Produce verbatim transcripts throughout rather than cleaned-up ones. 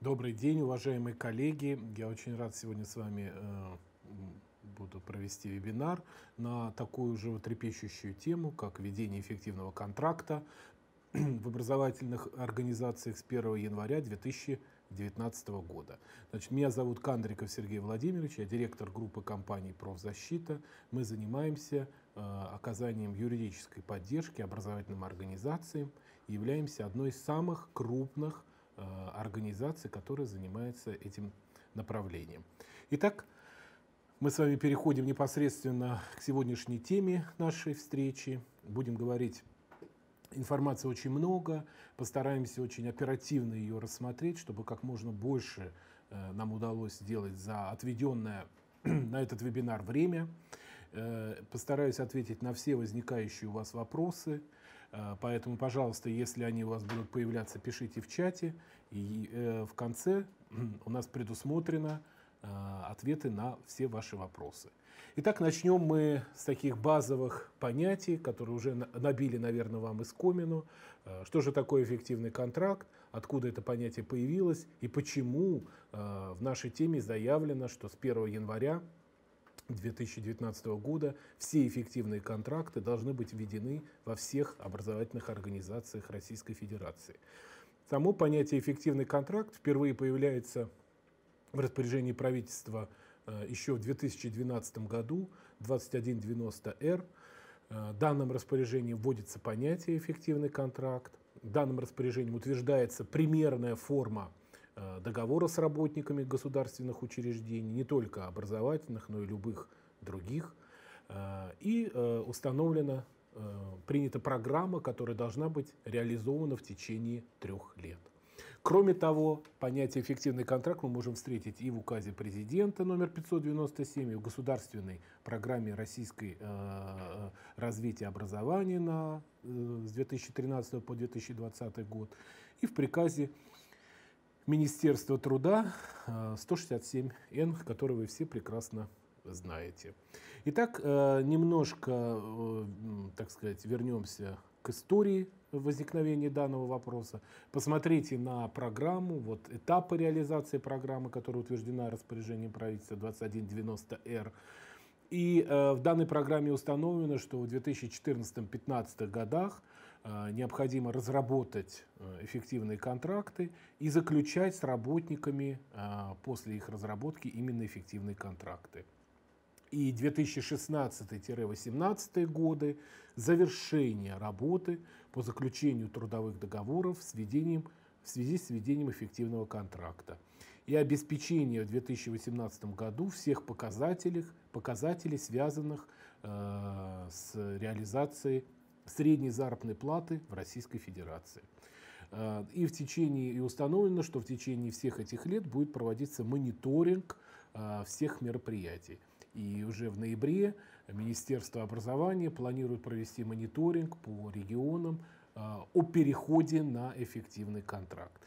Добрый день, уважаемые коллеги. Я очень рад сегодня с вами э, буду провести вебинар на такую животрепещущую тему, как ведение эффективного контракта в образовательных организациях с первого января две тысячи девятнадцатого года. Значит, меня зовут Кандриков Сергей Владимирович, я директор группы компаний «Профзащита». Мы занимаемся э, оказанием юридической поддержки образовательным организациям и являемся одной из самых крупных организации, которая занимается этим направлением. Итак, мы с вами переходим непосредственно к сегодняшней теме нашей встречи. Будем говорить, информации очень много, постараемся очень оперативно ее рассмотреть, чтобы как можно больше нам удалось сделать за отведенное на этот вебинар время. Постараюсь ответить на все возникающие у вас вопросы. Поэтому, пожалуйста, если они у вас будут появляться, пишите в чате. И э, в конце у нас предусмотрено э, ответы на все ваши вопросы. Итак, начнем мы с таких базовых понятий, которые уже набили, наверное, вам искомину. Э, что же такое эффективный контракт, откуда это понятие появилось и почему э, в нашей теме заявлено, что с первого января две тысячи девятнадцатого года все эффективные контракты должны быть введены во всех образовательных организациях Российской Федерации. Само понятие «эффективный контракт» впервые появляется в распоряжении правительства еще в две тысячи двенадцатом году, двадцать один девяносто эр. Данным распоряжением вводится понятие «эффективный контракт». Данным распоряжением утверждается примерная форма договора с работниками государственных учреждений, не только образовательных, но и любых других. И установлена, принята программа, которая должна быть реализована в течение трех лет. Кроме того, понятие «эффективный контракт» мы можем встретить и в указе президента номер пятьсот девяносто семь, и в государственной программе российской э, развития образования на, э, с две тысячи тринадцатого по две тысячи двадцатый год, и в приказе Министерства труда сто шестьдесят семь эн, который вы все прекрасно знаете. Итак, немножко, так сказать, вернемся к истории возникновения данного вопроса. Посмотрите на программу, вот этапы реализации программы, которая утверждена распоряжением правительства двадцать один девяносто эр. И э, в данной программе установлено, что в две тысячи четырнадцатом — две тысячи пятнадцатом годах э, необходимо разработать э, эффективные контракты и заключать с работниками э, после их разработки именно эффективные контракты. И две тысячи шестнадцатый — две тысячи восемнадцатый годы завершение работы по заключению трудовых договоров с введением, в связи с введением эффективного контракта и обеспечение в две тысячи восемнадцатом году всех показателей, показателей связанных э, с реализацией средней заработной платы в Российской Федерации. Э, и, в течение, и установлено, что в течение всех этих лет будет проводиться мониторинг э, всех мероприятий. И уже в ноябре Министерство образования планирует провести мониторинг по регионам э, о переходе на эффективный контракт.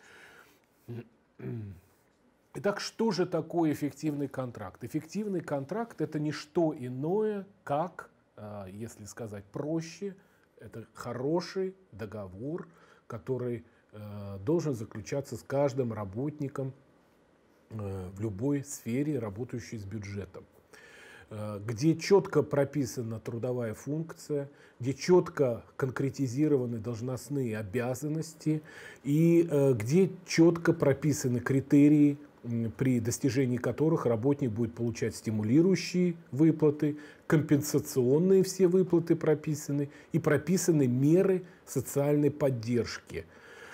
Итак, что же такое эффективный контракт? Эффективный контракт — это не что иное, как, если сказать проще, это хороший договор, который должен заключаться с каждым работником в любой сфере, работающей с бюджетом, где четко прописана трудовая функция, где четко конкретизированы должностные обязанности и где четко прописаны критерии, при достижении которых работник будет получать стимулирующие выплаты, компенсационные все выплаты прописаны и прописаны меры социальной поддержки.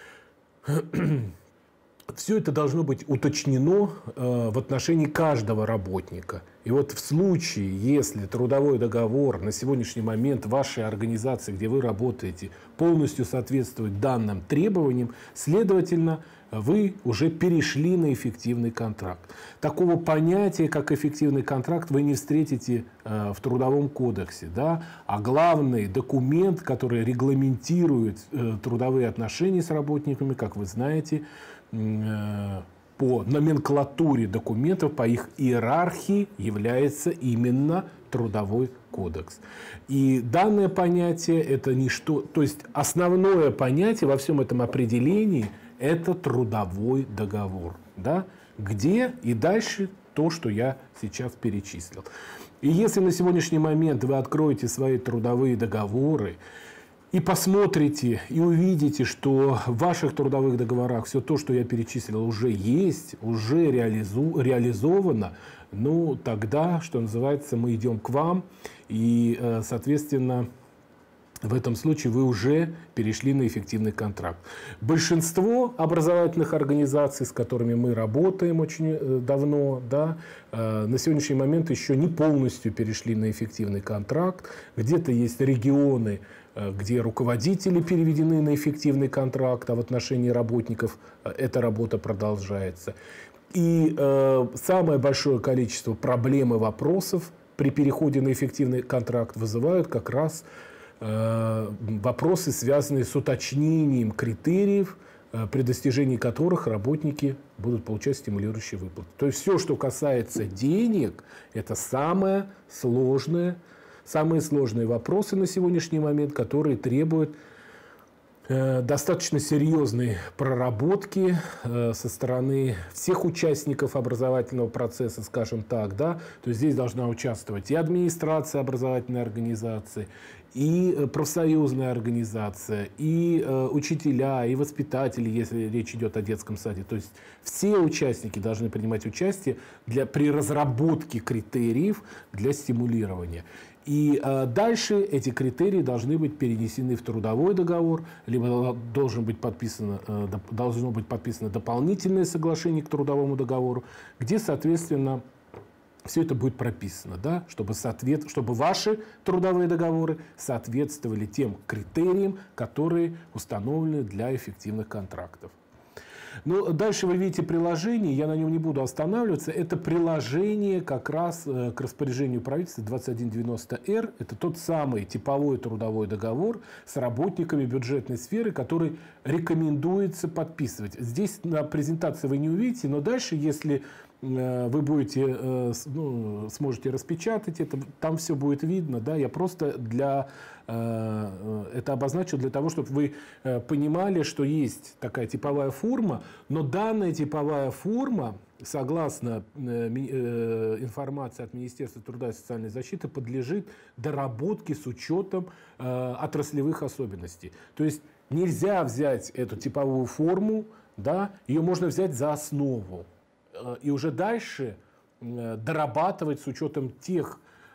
Все это должно быть уточнено э, в отношении каждого работника. И вот в случае, если трудовой договор на сегодняшний момент вашей организации, где вы работаете, полностью соответствует данным требованиям, следовательно, вы уже перешли на эффективный контракт. Такого понятия, как эффективный контракт, вы не встретите э, в Трудовом кодексе. Да? А главный документ, который регламентирует э, трудовые отношения с работниками, как вы знаете, э, по номенклатуре документов, по их иерархии является именно Трудовой кодекс. И данное понятие — это не что, то есть основное понятие во всем этом определении — это трудовой договор. да, где и дальше то, что я сейчас перечислил. И если на сегодняшний момент вы откроете свои трудовые договоры и посмотрите, и увидите, что в ваших трудовых договорах все то, что я перечислил, уже есть, уже реализу, реализовано, ну, тогда, что называется, мы идем к вам, и, соответственно, в этом случае вы уже перешли на эффективный контракт. Большинство образовательных организаций, с которыми мы работаем очень давно, да, на сегодняшний момент еще не полностью перешли на эффективный контракт. Где-то есть регионы, где руководители переведены на эффективный контракт, а в отношении работников эта работа продолжается. И э, самое большое количество проблем и вопросов при переходе на эффективный контракт вызывают как раз вопросы, связанные с уточнением критериев, при достижении которых работники будут получать стимулирующие выплаты. То есть все, что касается денег, это самое сложное, самые сложные вопросы на сегодняшний момент, которые требуют достаточно серьезной проработки со стороны всех участников образовательного процесса, скажем так, да. То есть здесь должна участвовать и администрация образовательной организации, и профсоюзная организация, и э, учителя, и воспитатели, если речь идет о детском саде. То есть все участники должны принимать участие для, при разработке критериев для стимулирования. И э, дальше эти критерии должны быть перенесены в трудовой договор, либо должен быть подписано, э, должно быть подписано дополнительное соглашение к трудовому договору, где, соответственно, все это будет прописано, да, чтобы, соответ... чтобы ваши трудовые договоры соответствовали тем критериям, которые установлены для эффективных контрактов. Ну, дальше вы видите приложение, я на нем не буду останавливаться. Это приложение как раз к распоряжению правительства двадцать один девяносто эр. Это тот самый типовой трудовой договор с работниками бюджетной сферы, который рекомендуется подписывать. Здесь на презентации вы не увидите, но дальше, если вы будете, ну, сможете распечатать это, там все будет видно, да, я просто для, это обозначил для того, чтобы вы понимали, что есть такая типовая форма, но данная типовая форма, согласно информации от Министерства труда и социальной защиты, подлежит доработке с учетом отраслевых особенностей. То есть нельзя взять эту типовую форму, да, ее можно взять за основу. И уже дальше дорабатывать с учетом тех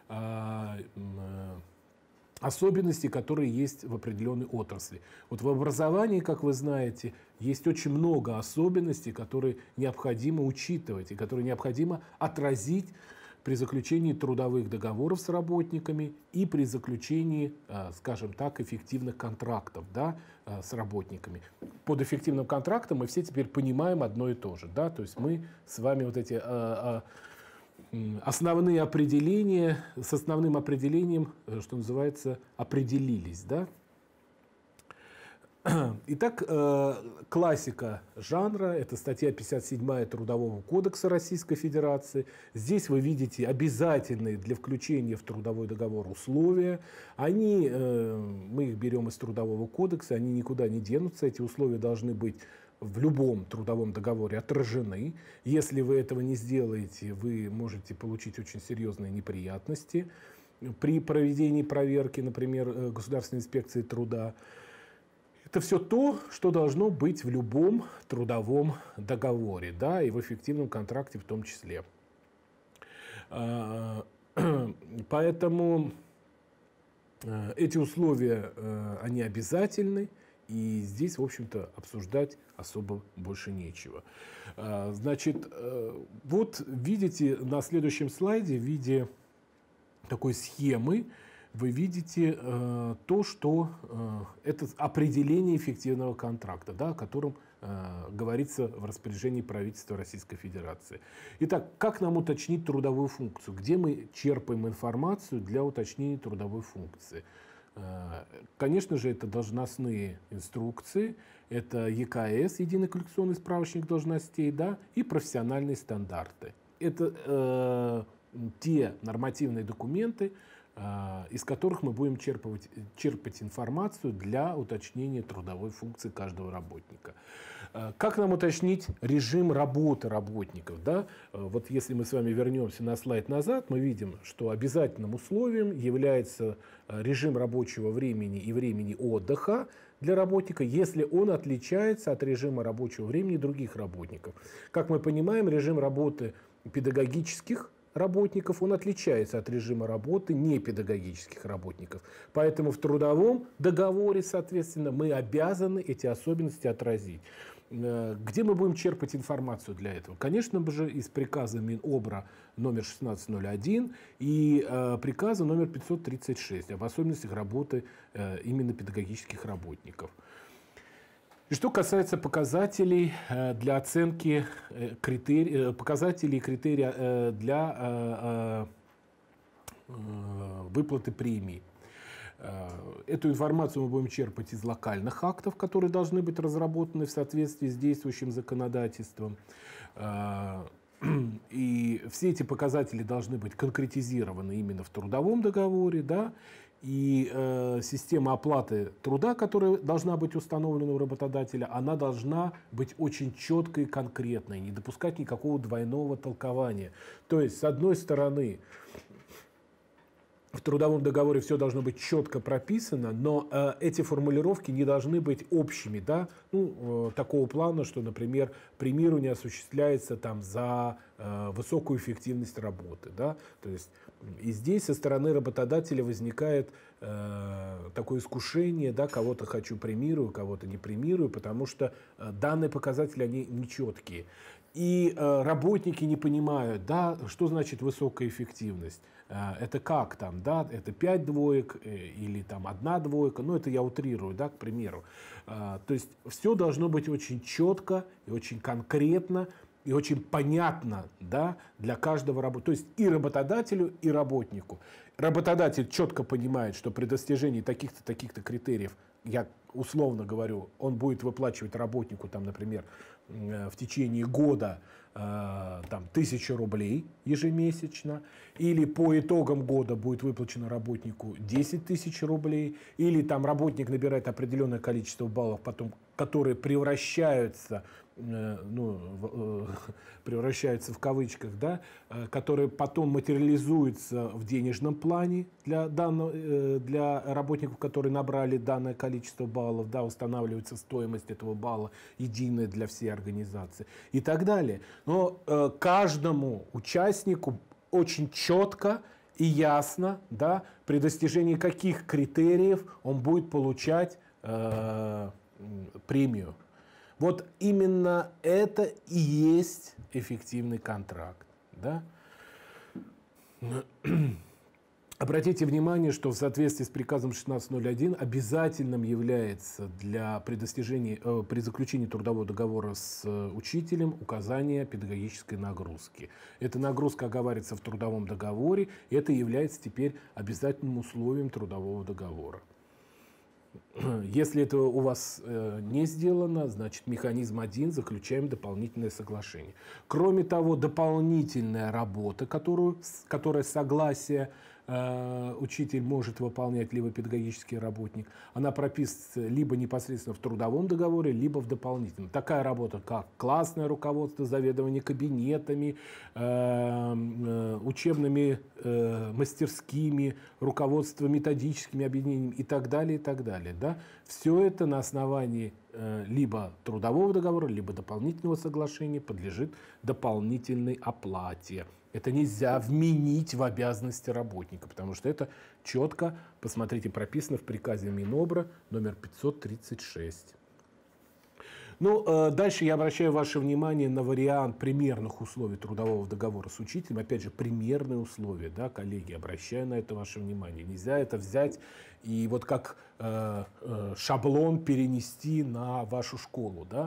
особенностей, которые есть в определенной отрасли. Вот в образовании, как вы знаете, есть очень много особенностей, которые необходимо учитывать и которые необходимо отразить при заключении трудовых договоров с работниками и при заключении, скажем так, эффективных контрактов, да, с работниками. Под эффективным контрактом мы все теперь понимаем одно и то же. Да? То есть мы с вами вот эти основные определения, с основным определением, что называется, определились. Да? Итак, классика жанра – это статья пятьдесят седьмая Трудового кодекса Российской Федерации. Здесь вы видите обязательные для включения в трудовой договор условия. Они, мы их берем из Трудового кодекса, они никуда не денутся. Эти условия должны быть в любом трудовом договоре отражены. Если вы этого не сделаете, вы можете получить очень серьезные неприятности при проведении проверки, например, Государственной инспекции труда. Это все то, что должно быть в любом трудовом договоре, да, и в эффективном контракте в том числе. Поэтому эти условия, они обязательны, и здесь, в общем-то, обсуждать особо больше нечего. Значит, вот видите на следующем слайде в виде такой схемы, вы видите э, то, что э, это определение эффективного контракта, да, о котором э, говорится в распоряжении правительства Российской Федерации. Итак, как нам уточнить трудовую функцию? Где мы черпаем информацию для уточнения трудовой функции? Э, конечно же, это должностные инструкции, это е ка эс, единый коллекционный справочник должностей, да, и профессиональные стандарты. Это э, те нормативные документы, из которых мы будем черпать, черпать информацию для уточнения трудовой функции каждого работника. Как нам уточнить режим работы работников? Да? Вот если мы с вами вернемся на слайд назад, мы видим, что обязательным условием является режим рабочего времени и времени отдыха для работника, если он отличается от режима рабочего времени других работников. Как мы понимаем, режим работы педагогических работников, он отличается от режима работы непедагогических работников. Поэтому в трудовом договоре, соответственно, мы обязаны эти особенности отразить. Где мы будем черпать информацию для этого? Конечно же, из приказа Минобра номер шестнадцать ноль один и э, приказа номер пятьсот тридцать шесть об особенностях работы э, именно педагогических работников. И что касается показателей э, для оценки э, критерий, э, показателей и критерий э, для э, э, выплаты премий. Эту информацию мы будем черпать из локальных актов, которые должны быть разработаны в соответствии с действующим законодательством. И все эти показатели должны быть конкретизированы именно в трудовом договоре, да? И э, система оплаты труда, которая должна быть установлена у работодателя, она должна быть очень четкой и конкретной, не допускать никакого двойного толкования. То есть, с одной стороны, в трудовом договоре все должно быть четко прописано, но э, эти формулировки не должны быть общими, да? Ну, э, такого плана, что, например, премирование осуществляется там, за э, высокую эффективность работы. Да? То есть, и здесь со стороны работодателя возникает э, такое искушение, да, кого-то хочу премирую, кого-то не премирую, потому что э, данные показатели, они нечеткие. И э, работники не понимают, да, что значит высокая эффективность. Э, это как там, да, это пять двоек э, или там одна двойка, ну это я утрирую, да, к примеру. Э, то есть все должно быть очень четко и очень конкретно и очень понятно, да, для каждого работника. То есть и работодателю, и работнику. Работодатель четко понимает, что при достижении таких-то, таких-то критериев, я условно говорю, он будет выплачивать работнику, там, например, в течение года э, там, тысячу рублей ежемесячно, или по итогам года будет выплачено работнику десять тысяч рублей, или там работник набирает определенное количество баллов, потом, которые превращаются, э, ну, в, э, превращаются в кавычках, да, э, которые потом материализуются в денежном плане для, данного, э, для работников, которые набрали данное количество баллов, да, устанавливается стоимость этого балла единая для всей организации и так далее. Но э, каждому участнику очень четко и ясно, да, при достижении каких критериев он будет получать э, премию. Вот именно это и есть эффективный контракт. Да? Обратите внимание, что в соответствии с приказом шестнадцать ноль один обязательным является для, при, достижении, э, при заключении трудового договора с э, учителем указание педагогической нагрузки. Эта нагрузка оговаривается в трудовом договоре, и это является теперь обязательным условием трудового договора. Если это у вас э, не сделано, значит механизм один, заключаем дополнительное соглашение. Кроме того, дополнительная работа, которую, которая согласие э, учитель может выполнять, либо педагогический работник, она прописывается либо непосредственно в трудовом договоре, либо в дополнительном. Такая работа, как классное руководство, заведование кабинетами, э, э, учебными э, мастерскими, руководство методическими объединениями и так далее, и так далее. Да? Все это на основании э, либо трудового договора, либо дополнительного соглашения подлежит дополнительной оплате. Это нельзя вменить в обязанности работника, потому что это четко, посмотрите, прописано в приказе Минобра номер пятьсот тридцать шесть. Ну, э, дальше я обращаю ваше внимание на вариант примерных условий трудового договора с учителем. Опять же, примерные условия, да, коллеги, обращаю на это ваше внимание. Нельзя это взять и вот как э, э, шаблон перенести на вашу школу, да.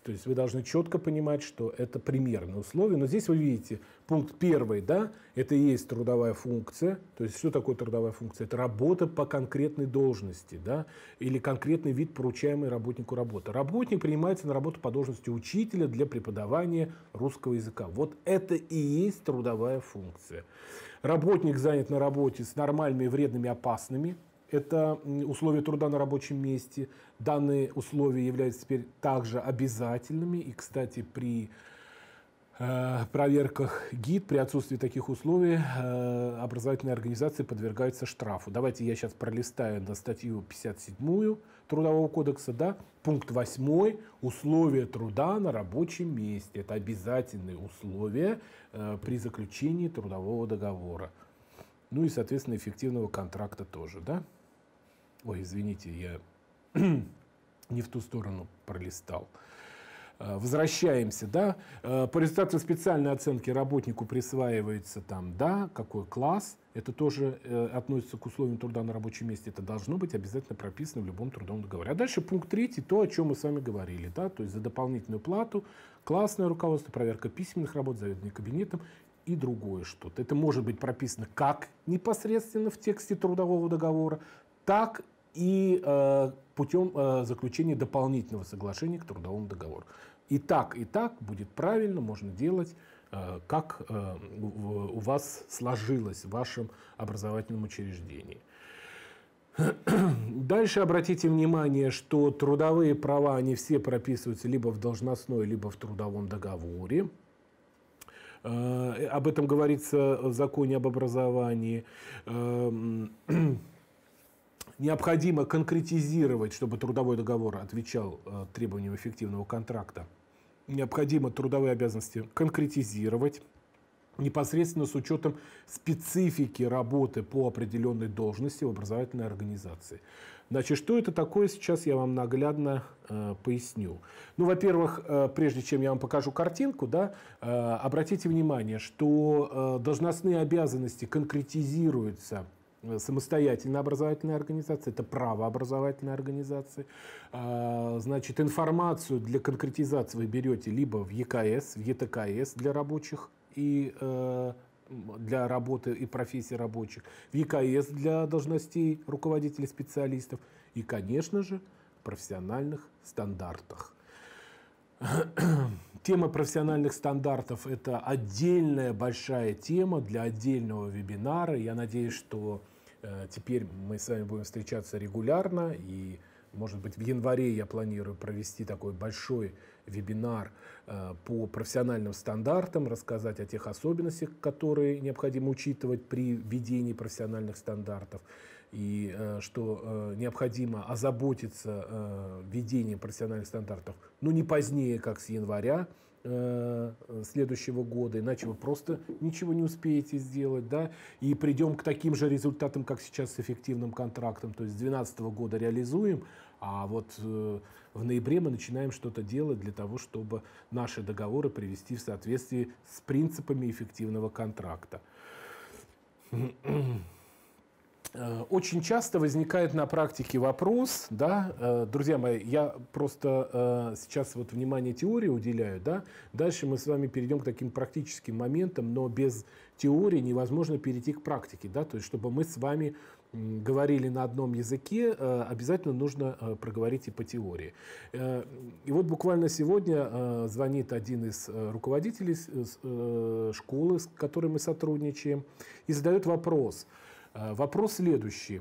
То есть вы должны четко понимать, что это примерные условия. Но здесь вы видите, пункт первый, да, это и есть трудовая функция. То есть что такое трудовая функция? Это работа по конкретной должности, да, или конкретный вид поручаемой работнику работы. Работник принимается на работу по должности учителя для преподавания русского языка. Вот это и есть трудовая функция. Работник занят на работе с нормальными, вредными, опасными. Это условия труда на рабочем месте. Данные условия являются теперь также обязательными. И, кстати, при э, проверках ГИД, при отсутствии таких условий, э, образовательные организации подвергаются штрафу. Давайте я сейчас пролистаю на статью пятьдесят седьмую Трудового кодекса. Да? Пункт восьмой. Условия труда на рабочем месте. Это обязательные условия э, при заключении трудового договора. Ну и, соответственно, эффективного контракта тоже, да? Ой, извините, я не в ту сторону пролистал. Возвращаемся, да? По результату специальной оценки работнику присваивается там, да, какой класс. Это тоже относится к условиям труда на рабочем месте. Это должно быть обязательно прописано в любом трудовом договоре. А дальше пункт третий, то, о чем мы с вами говорили, да? То есть за дополнительную плату, классное руководство, проверка письменных работ, заведование кабинетом и другое что-то. Это может быть прописано как непосредственно в тексте трудового договора, так и э, путем э, заключения дополнительного соглашения к трудовому договору. И так, и так будет правильно, можно делать, э, как э, у, у вас сложилось в вашем образовательном учреждении. Дальше обратите внимание, что трудовые права, они все прописываются либо в должностной, либо в трудовом договоре. Об этом говорится в законе об образовании. Необходимо конкретизировать, чтобы трудовой договор отвечал требованиям эффективного контракта. Необходимо трудовые обязанности конкретизировать непосредственно с учетом специфики работы по определенной должности в образовательной организации. Значит, что это такое, сейчас я вам наглядно э, поясню. Ну, во-первых, э, прежде чем я вам покажу картинку, да, э, обратите внимание, что э, должностные обязанности конкретизируются самостоятельно образовательной организации, это право образовательной организации. Э, значит, информацию для конкретизации вы берете либо в ЕКС, в ЕТКС для рабочих и э, для работы и профессий рабочих, в ЕКС для должностей руководителей специалистов и, конечно же, в профессиональных стандартах. Тема профессиональных стандартов – это отдельная большая тема для отдельного вебинара. Я надеюсь, что э, теперь мы с вами будем встречаться регулярно, и, может быть, в январе я планирую провести такой большой вебинар э, по профессиональным стандартам, рассказать о тех особенностях, которые необходимо учитывать при введении профессиональных стандартов, и э, что э, необходимо озаботиться э, введением профессиональных стандартов, ну, не позднее, как с января э, следующего года, иначе вы просто ничего не успеете сделать, да, и придем к таким же результатам, как сейчас с эффективным контрактом, то есть с две тысячи двенадцатого года реализуем, а вот э, в ноябре мы начинаем что-то делать для того, чтобы наши договоры привести в соответствие с принципами эффективного контракта. Очень часто возникает на практике вопрос, да, друзья мои, я просто сейчас вот внимание теории уделяю, да, дальше мы с вами перейдем к таким практическим моментам, но без теории невозможно перейти к практике, да, то есть чтобы мы с вами говорили на одном языке, обязательно нужно проговорить и по теории. И вот буквально сегодня звонит один из руководителей школы, с которой мы сотрудничаем, и задает вопрос. Вопрос следующий.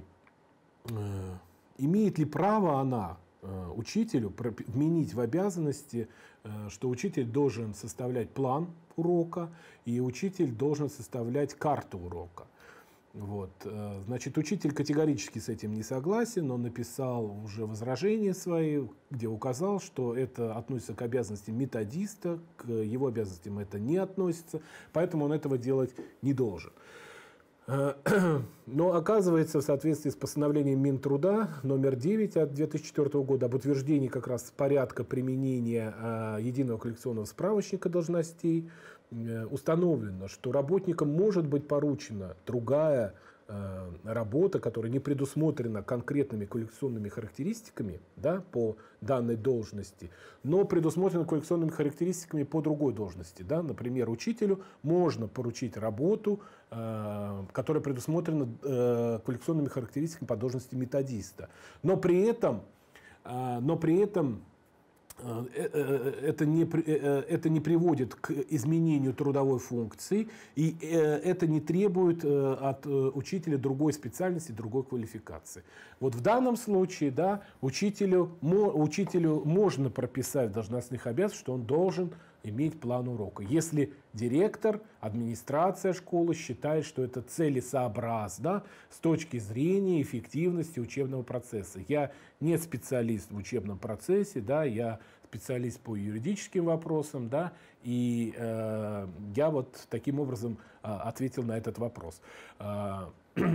Имеет ли право она, учителю, вменить в обязанности, что учитель должен составлять план урока и учитель должен составлять карту урока? Вот. Значит, учитель категорически с этим не согласен, он написал уже возражения свои, где указал, что это относится к обязанностям методиста, к его обязанностям это не относится, поэтому он этого делать не должен. Но оказывается, в соответствии с постановлением Минтруда номер девять от две тысячи четвёртого года об утверждении как раз порядка применения э, единого коллекционного справочника должностей, э, установлено, что работникам может быть поручена другая э, работа, которая не предусмотрена конкретными квалификационными характеристиками, да, по данной должности, но предусмотрена квалификационными характеристиками по другой должности. Да. Например, учителю можно поручить работу, э, которая предусмотрена э, квалификационными характеристиками по должности методиста. Но при этом, э, но при этом Это не, это не приводит к изменению трудовой функции, и это не требует от учителя другой специальности, другой квалификации. Вот в данном случае, да, учителю, учителю можно прописать в должностных обязанностях, что он должен иметь план урока. Если директор, администрация школы считает, что это целесообразно, да, с точки зрения эффективности учебного процесса. Я не специалист в учебном процессе, да, я специалист по юридическим вопросам, да, и э, я вот таким образом э, ответил на этот вопрос. Э,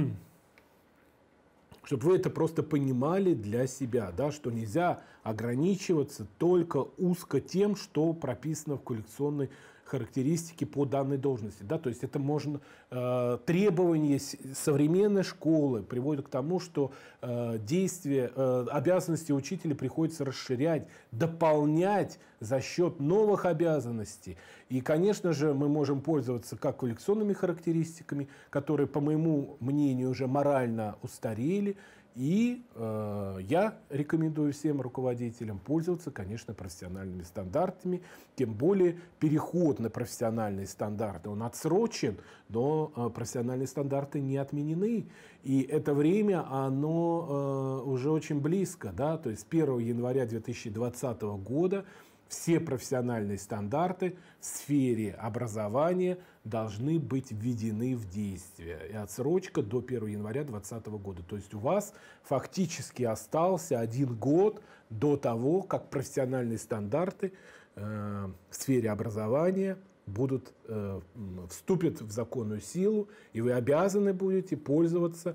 чтобы вы это просто понимали для себя, да, что нельзя ограничиваться только узко тем, что прописано в квалификационной характеристике по данной должности. Да, то есть это можно, э, требования современной школы приводят к тому, что э, действия, э, обязанности учителя приходится расширять, дополнять за счет новых обязанностей. И, конечно же, мы можем пользоваться как квалификационными характеристиками, которые, по моему мнению, уже морально устарели. И э, я рекомендую всем руководителям пользоваться, конечно, профессиональными стандартами. Тем более переход на профессиональные стандарты, он отсрочен, но э, профессиональные стандарты не отменены. И это время, оно э, уже очень близко. Да? То есть с первого января две тысячи двадцатого года все профессиональные стандарты в сфере образования должны быть введены в действие. И отсрочка до первого января две тысячи двадцатого года. То есть у вас фактически остался один год до того, как профессиональные стандарты э, в сфере образования будут, э, вступят в законную силу, и вы обязаны будете пользоваться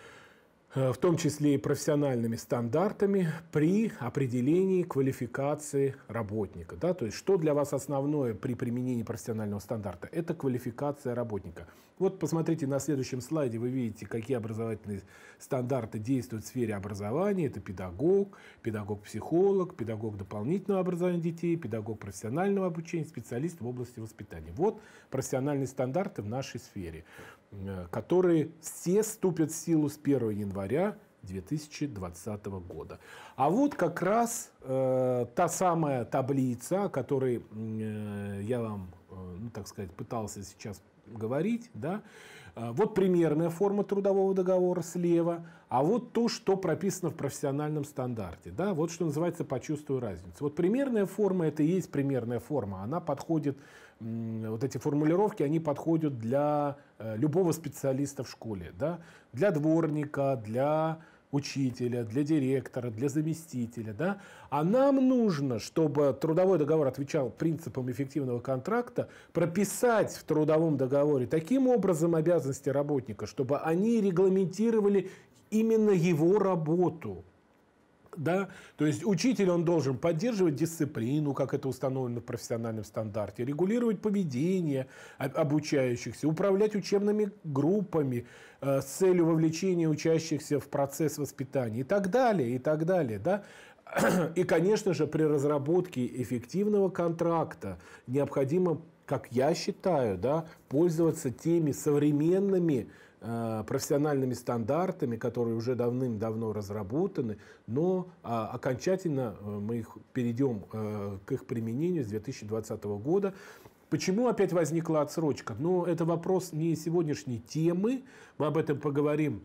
в том числе и профессиональными стандартами при определении квалификации работника. Да? То есть, что для вас основное при применении профессионального стандарта? Это квалификация работника. Вот посмотрите на следующем слайде, вы видите, какие образовательные стандарты действуют в сфере образования. Это педагог, педагог-психолог, педагог дополнительного образования детей, педагог профессионального обучения, специалист в области воспитания. Вот профессиональные стандарты в нашей сфере, которые все вступят в силу с первого января две тысячи двадцатого года. А вот как раз э, та самая таблица, о которой э, я вам, э, ну, так сказать, пытался сейчас говорить, да? Вот примерная форма трудового договора слева, а вот то, что прописано в профессиональном стандарте. Да? Вот что называется «почувствуй разницу». Вот примерная форма – это и есть примерная форма. Она подходит, вот эти формулировки, они подходят для любого специалиста в школе. Да? Для дворника, для учителя, для директора, для заместителя. Да? А нам нужно, чтобы трудовой договор отвечал принципам эффективного контракта, прописать в трудовом договоре таким образом обязанности работника, чтобы они регламентировали именно его работу. Да? То есть учитель, он должен поддерживать дисциплину, как это установлено в профессиональном стандарте, регулировать поведение обучающихся, управлять учебными группами э, с целью вовлечения учащихся в процесс воспитания и так далее, и так далее. Да? И, конечно же, при разработке эффективного контракта необходимо, как я считаю, да, пользоваться теми современными профессиональными стандартами, которые уже давным-давно разработаны, но а, окончательно мы их перейдем а, к их применению с две тысячи двадцатого года. Почему опять возникла отсрочка? Ну, это вопрос не сегодняшней темы, мы об этом поговорим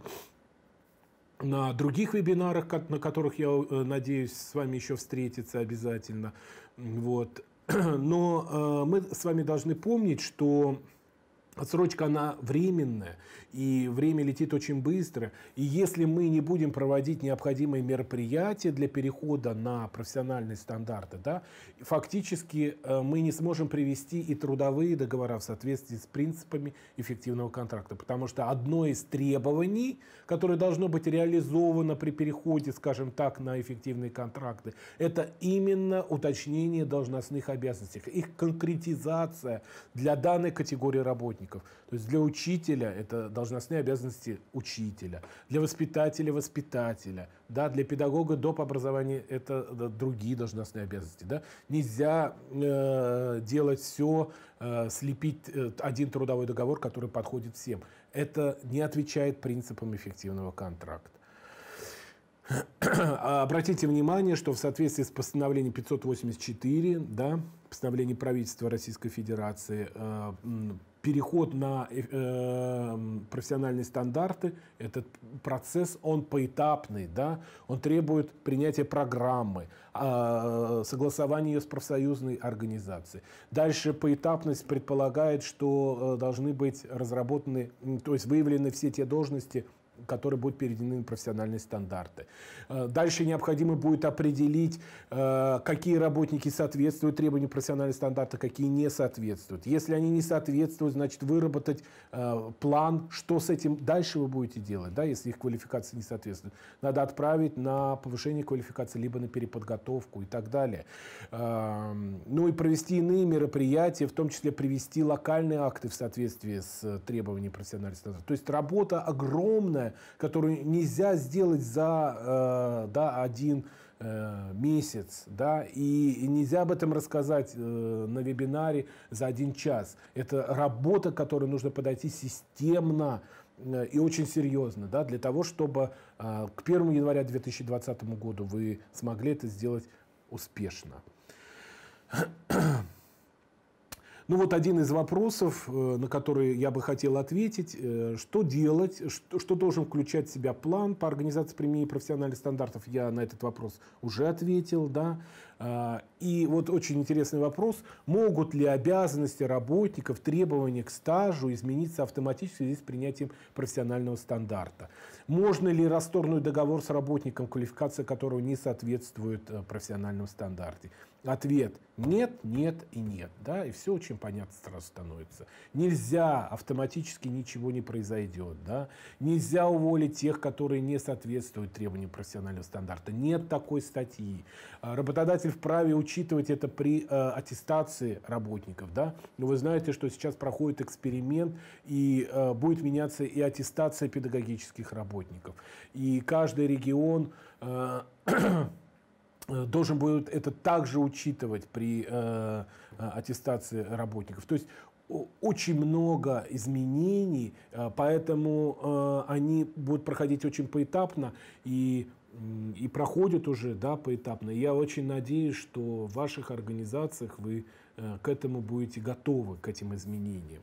на других вебинарах, на которых я надеюсь с вами еще встретиться обязательно. Вот. Но а, мы с вами должны помнить, что отсрочка, она временная, и время летит очень быстро. И если мы не будем проводить необходимые мероприятия для перехода на профессиональные стандарты, да, фактически мы не сможем привести и трудовые договора в соответствии с принципами эффективного контракта. Потому что одно из требований, которое должно быть реализовано при переходе, скажем так, на эффективные контракты, это именно уточнение должностных обязанностей, их конкретизация для данной категории работников. работников. То есть для учителя это должностные обязанности учителя, для воспитателя воспитателя, да, для педагога доп. Образования это да, другие должностные обязанности. Да. Нельзя э, делать все, э, слепить э, один трудовой договор, который подходит всем. Это не отвечает принципам эффективного контракта. Обратите внимание, что в соответствии с постановлением пятьсот восемьдесят четыре, да, постановление правительства Российской Федерации, э, переход на э, профессиональные стандарты, этот процесс, он поэтапный, да, он требует принятия программы, э, согласования ее с профсоюзной организацией. Дальше поэтапность предполагает, что э, должны быть разработаны, то есть выявлены все те должности, которые будут переведены на профессиональные стандарты. Дальше необходимо будет определить, какие работники соответствуют требованиям профессиональных стандартов, какие не соответствуют. Если они не соответствуют, значит выработать план, что с этим дальше вы будете делать, да, если их квалификация не соответствует. Надо отправить на повышение квалификации, либо на переподготовку и так далее. Ну и провести иные мероприятия, в том числе привести локальные акты в соответствии с требованиями профессиональных стандартов. То есть работа огромная, которую нельзя сделать за э, да, один э, месяц, да, и, и нельзя об этом рассказать э, на вебинаре за один час. Это работа, к которой нужно подойти системно э, и очень серьезно, да, для того, чтобы э, к первому января две тысячи двадцатому году вы смогли это сделать успешно. Ну вот один из вопросов, на который я бы хотел ответить, что делать, что, что должен включать в себя план по организации применения профессиональных стандартов, я на этот вопрос уже ответил, да. И вот очень интересный вопрос, могут ли обязанности работников, требования к стажу измениться автоматически в связи с принятием профессионального стандарта? Можно ли расторгнуть договор с работником, квалификация которого не соответствует профессиональному стандарту? Ответ – нет, нет и нет. Да? И все очень понятно сразу становится. Нельзя, автоматически ничего не произойдет. Да? Нельзя уволить тех, которые не соответствуют требованиям профессионального стандарта. Нет такой статьи. Работодатель вправе учитывать это при э, аттестации работников. Да? Но вы знаете, что сейчас проходит эксперимент, и э, будет меняться и аттестация педагогических работников. И каждый регион э, должен будет это также учитывать при э, аттестации работников. То есть очень много изменений, э, поэтому э, они будут проходить очень поэтапно и, и проходят уже, да, поэтапно. Я очень надеюсь, что в ваших организациях вы э, к этому будете готовы, к этим изменениям.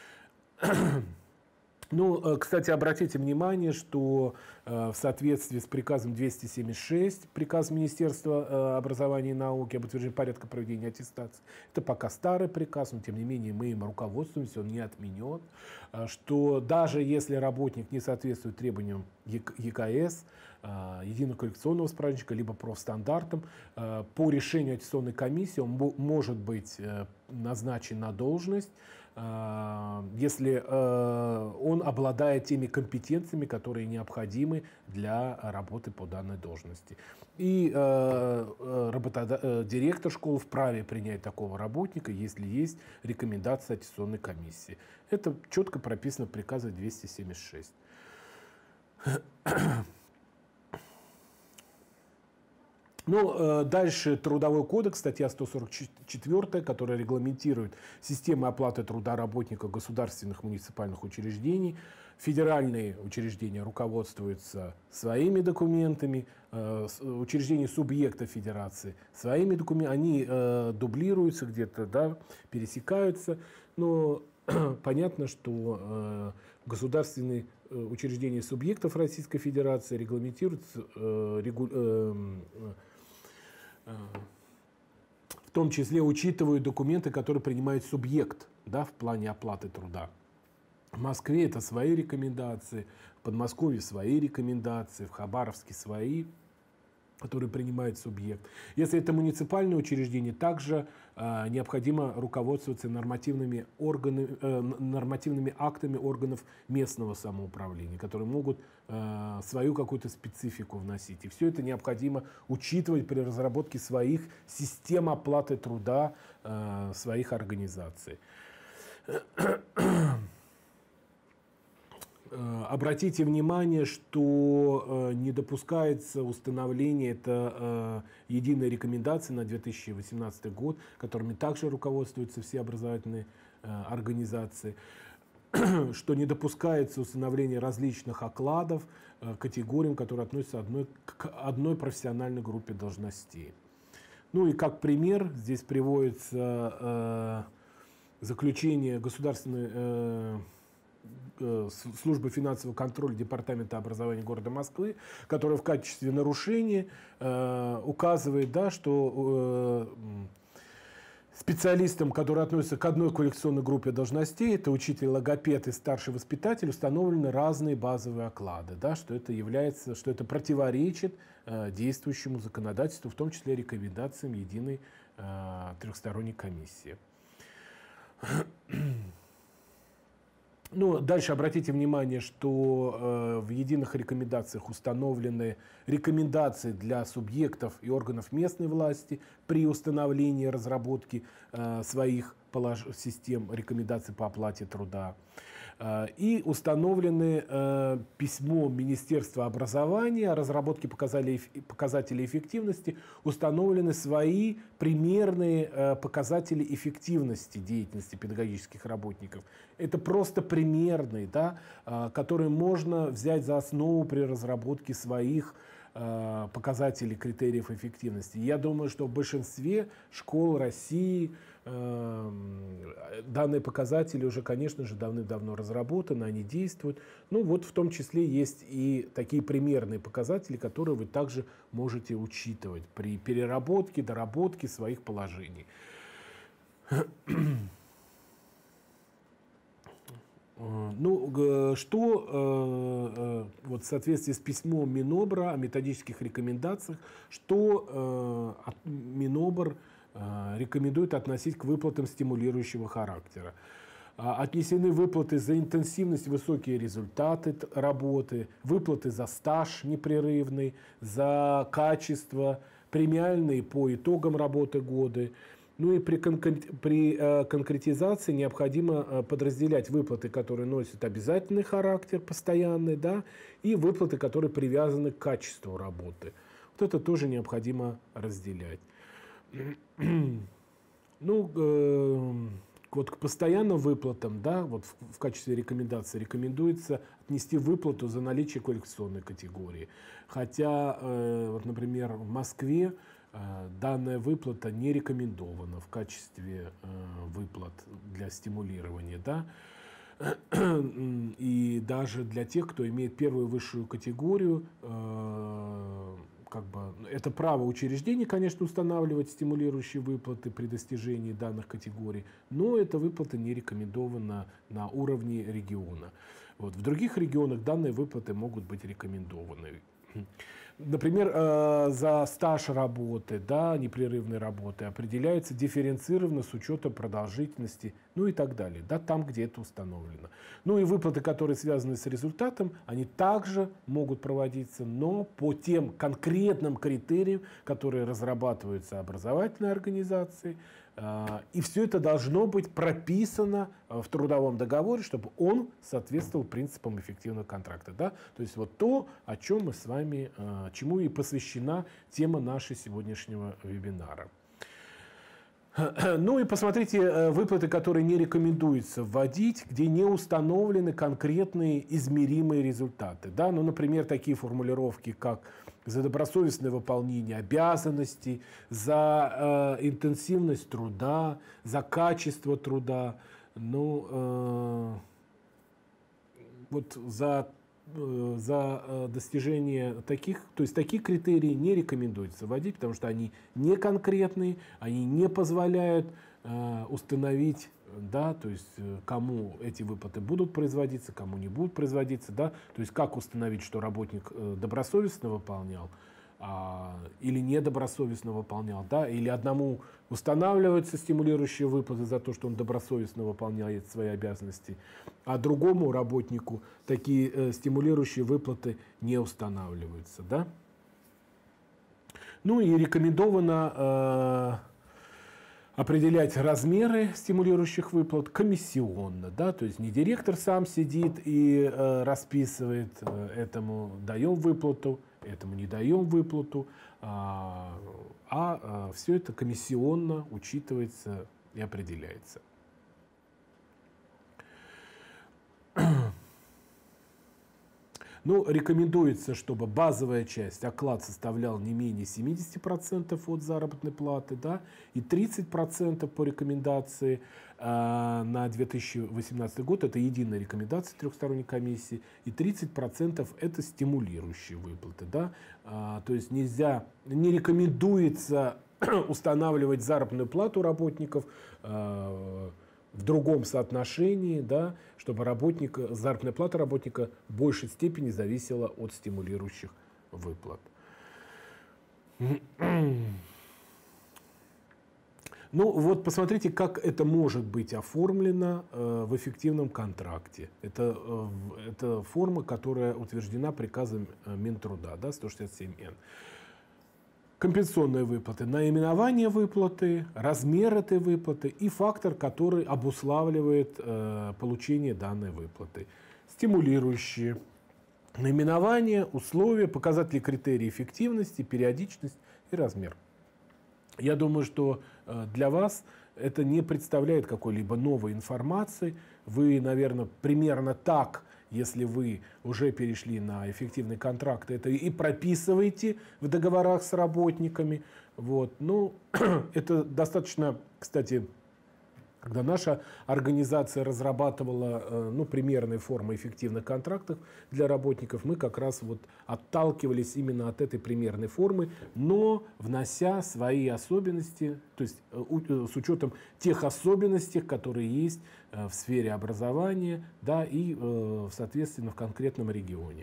Ну, кстати, обратите внимание, что э, в соответствии с приказом двести семьдесят шесть, приказ Министерства э, образования и науки об утверждении порядка проведения аттестации, это пока старый приказ, но тем не менее мы им руководствуемся, он не отменен, э, что даже если работник не соответствует требованиям ЕКС, э, единого квалификационного справочника, либо профстандартам, э, по решению аттестационной комиссии он может быть э, назначен на должность, если э, он обладает теми компетенциями, которые необходимы для работы по данной должности. И э, работода... э, директор школы вправе принять такого работника, если есть рекомендация аттестационной комиссии. Это четко прописано в приказе двести семьдесят шесть. Ну, дальше Трудовой кодекс, статья сто сорок четыре, которая регламентирует систему оплаты труда работников государственных муниципальных учреждений. Федеральные учреждения руководствуются своими документами, учреждения субъекта федерации своими документами, они дублируются где-то, да, пересекаются, но понятно, что государственные учреждения субъектов Российской Федерации регламентируются регу... в том числе учитывают документы, которые принимает субъект, да, в плане оплаты труда. В Москве это свои рекомендации, в Подмосковье свои рекомендации, в Хабаровске свои, которые принимает субъект. Если это муниципальное учреждение, также э, необходимо руководствоваться нормативными, органами, э, нормативными актами органов местного самоуправления, которые могут э, свою какую-то специфику вносить. И все это необходимо учитывать при разработке своих систем оплаты труда, э, своих организаций. Обратите внимание, что не допускается установление, это единая рекомендация на две тысячи восемнадцатый год, которыми также руководствуются все образовательные организации, что не допускается установление различных окладов категориям, которые относятся одной, к одной профессиональной группе должностей. Ну и как пример здесь приводится э, заключение государственной э, э, службы финансового контроля Департамента образования города Москвы, которая в качестве нарушения э, указывает, да, что э, специалистам, которые относятся к одной квалификационной группе должностей, это учитель, логопед и старший воспитатель, установлены разные базовые оклады, да, что это является, что это противоречит э, действующему законодательству, в том числе рекомендациям единой э, трехсторонней комиссии. Ну, дальше обратите внимание, что э, в единых рекомендациях установлены рекомендации для субъектов и органов местной власти при установлении и разработке э, своих полож... систем рекомендаций по оплате труда. Э, и установлены э, письмом Министерства образования о разработке показателей, показателей эффективности, установлены свои примерные э, показатели эффективности деятельности педагогических работников. Это просто примерные, да, э, которые можно взять за основу при разработке своих э, показателей, критериев эффективности. Я думаю, что в большинстве школ России э, данные показатели уже, конечно же, давным-давно разработаны, они действуют. Ну вот в том числе есть и такие примерные показатели, которые вы также можете учитывать при переработке, доработке своих положений. Ну, что вот в соответствии с письмом Минобра о методических рекомендациях, что Минобр рекомендует относить к выплатам стимулирующего характера. Отнесены выплаты за интенсивность, высокие результаты работы, выплаты за стаж непрерывный, за качество, премиальные по итогам работы года. Ну и при, при э, конкретизации необходимо э, подразделять выплаты, которые носят обязательный характер, постоянный, да, и выплаты, которые привязаны к качеству работы. Вот это тоже необходимо разделять. Ну, э, вот к постоянным выплатам, да, вот в, в качестве рекомендации рекомендуется отнести выплату за наличие квалификационной категории. Хотя, э, вот, например, в Москве данная выплата не рекомендована в качестве э, выплат для стимулирования, да? И даже для тех, кто имеет первую высшую категорию, э, как бы, это право учреждений, конечно, устанавливать стимулирующие выплаты при достижении данных категорий, но эта выплата не рекомендована на уровне региона. Вот. В других регионах данные выплаты могут быть рекомендованы. Например, за стаж работы, да, непрерывной работы определяется дифференцированно с учетом продолжительности, ну и так далее, да, там, где это установлено. Ну и выплаты, которые связаны с результатом, они также могут проводиться, но по тем конкретным критериям, которые разрабатываются образовательной организацией. И все это должно быть прописано в трудовом договоре, чтобы он соответствовал принципам эффективного контракта. Да? То есть вот то, о чем мы с вами, чему и посвящена тема нашего сегодняшнего вебинара. Ну и посмотрите выплаты, которые не рекомендуется вводить, где не установлены конкретные измеримые результаты. Да? Ну, например, такие формулировки, как за добросовестное выполнение обязанностей, за э, интенсивность труда, за качество труда, ну, э, вот за, э, за э, достижение таких, то есть такие критерии не рекомендуется вводить, потому что они не конкретные, они не позволяют э, установить, да, то есть кому эти выплаты будут производиться, кому не будут производиться, да, то есть как установить, что работник добросовестно выполнял а, или недобросовестно выполнял, да, или одному устанавливаются стимулирующие выплаты за то, что он добросовестно выполняет свои обязанности, а другому работнику такие э, стимулирующие выплаты не устанавливаются, да. Ну и рекомендовано э, определять размеры стимулирующих выплат комиссионно, да, то есть не директор сам сидит и э, расписывает, э, этому даем выплату, этому не даем выплату, а, а, а все это комиссионно учитывается и определяется. Ну, рекомендуется, чтобы базовая часть, оклад составлял не менее семидесяти процентов от заработной платы, да, и тридцать процентов по рекомендации э, на две тысячи восемнадцатый год, это единая рекомендация трехсторонней комиссии, и тридцать процентов это стимулирующие выплаты, да, а, то есть нельзя, не рекомендуется устанавливать заработную плату работников э, в другом соотношении, да, чтобы работник, заработная плата работника в большей степени зависела от стимулирующих выплат. Ну вот посмотрите, как это может быть оформлено э, в эффективном контракте. Это, э, это форма, которая утверждена приказом Минтруда, да, сто шестьдесят семь эн. Компенсационные выплаты, наименование выплаты, размер этой выплаты и фактор, который обуславливает э, получение данной выплаты. Стимулирующие. Наименование, условия, показатели, критерии эффективности, периодичность и размер. Я думаю, что э, для вас это не представляет какой-либо новой информации. Вы, наверное, примерно так, если вы уже перешли на эффективный контракт, это и прописываете в договорах с работниками. Вот. Ну, это достаточно, кстати, когда наша организация разрабатывала ну, примерные формы эффективных контрактов для работников, мы как раз вот отталкивались именно от этой примерной формы, но внося свои особенности, то есть с учетом тех особенностей, которые есть в сфере образования, да, и, соответственно, в конкретном регионе.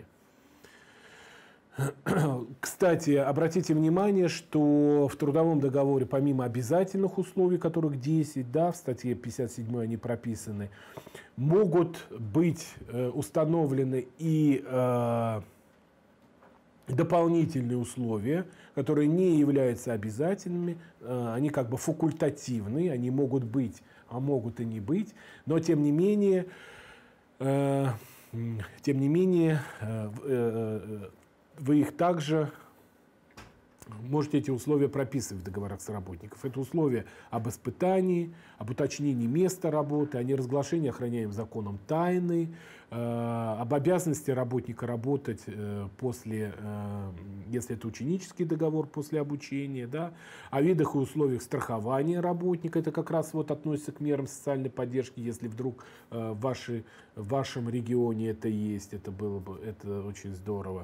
Кстати, обратите внимание, что в трудовом договоре помимо обязательных условий, которых десять, да, в статье пятьдесят седьмой они прописаны, могут быть э, установлены и э, дополнительные условия, которые не являются обязательными, э, они как бы факультативные, они могут быть, а могут и не быть, но тем не менее, э, тем не менее, э, э, вы их также можете эти условия прописывать в договорах с работником. Это условия об испытании, об уточнении места работы, о неразглашении охраняемым законом тайны, э, об обязанности работника работать э, после, э, если это ученический договор, после обучения, да, о видах и условиях страхования работника. Это как раз вот относится к мерам социальной поддержки, если вдруг э, в, вашей, в вашем регионе это есть, это было бы, это очень здорово.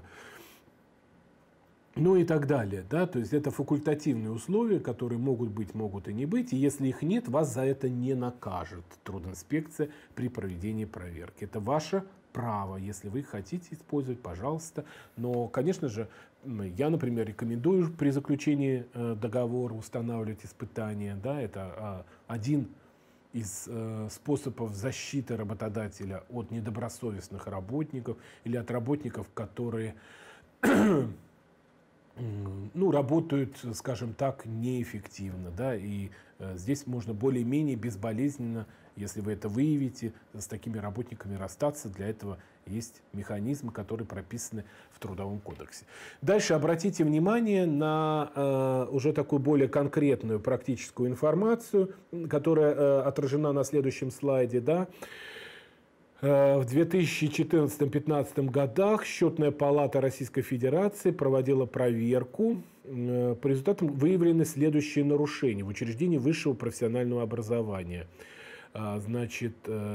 Ну и так далее, да, то есть это факультативные условия, которые могут быть, могут и не быть, и если их нет, вас за это не накажет трудинспекция при проведении проверки. Это ваше право, если вы хотите использовать, пожалуйста, но, конечно же, я, например, рекомендую при заключении договора устанавливать испытания, да, это один из э, способов защиты работодателя от недобросовестных работников или от работников, которые ну, работают, скажем так, неэффективно, да, и э, здесь можно более-менее безболезненно, если вы это выявите, с такими работниками расстаться. Для этого есть механизмы, которые прописаны в Трудовом кодексе. Дальше обратите внимание на э, уже такую более конкретную практическую информацию, которая э, отражена на следующем слайде, да. В две тысячи четырнадцатом — две тысячи пятнадцатом годах Счетная палата Российской Федерации проводила проверку. По результатам выявлены следующие нарушения в учреждении высшего профессионального образования. Значит,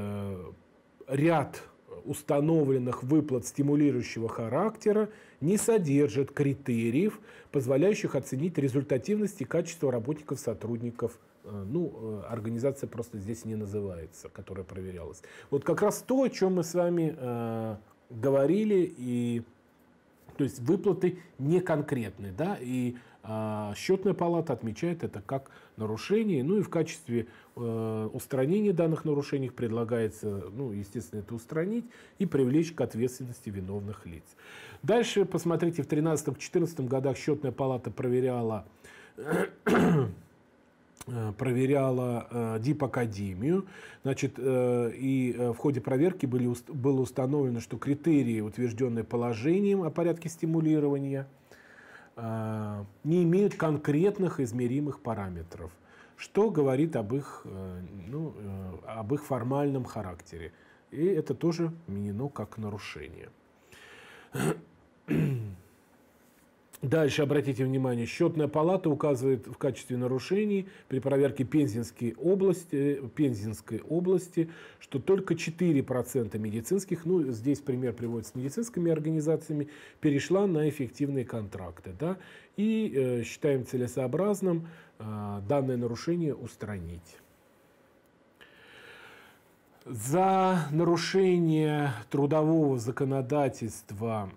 ряд установленных выплат стимулирующего характера не содержит критериев, позволяющих оценить результативность и качество работников-сотрудников. Ну, организация просто здесь не называется, которая проверялась. Вот как раз то, о чем мы с вами э, говорили, и, то есть выплаты не конкретные, да, и э, Счетная палата отмечает это как нарушение, ну и в качестве э, устранения данных нарушений предлагается, ну, естественно, это устранить и привлечь к ответственности виновных лиц. Дальше, посмотрите, в тринадцатом — четырнадцатом годах Счетная палата проверяла проверяла Дипакадемию. Значит, и в ходе проверки были, было установлено, что критерии, утвержденные положением о порядке стимулирования, не имеют конкретных измеримых параметров, что говорит об их, ну, об их формальном характере. И это тоже вменено как нарушение. Дальше, обратите внимание, счетная палата указывает в качестве нарушений при проверке Пензенской области, Пензенской области, что только четыре процента медицинских, ну здесь пример приводится с медицинскими организациями, перешла на эффективные контракты. Да, и э, считаем целесообразным э, данное нарушение устранить. За нарушение трудового законодательства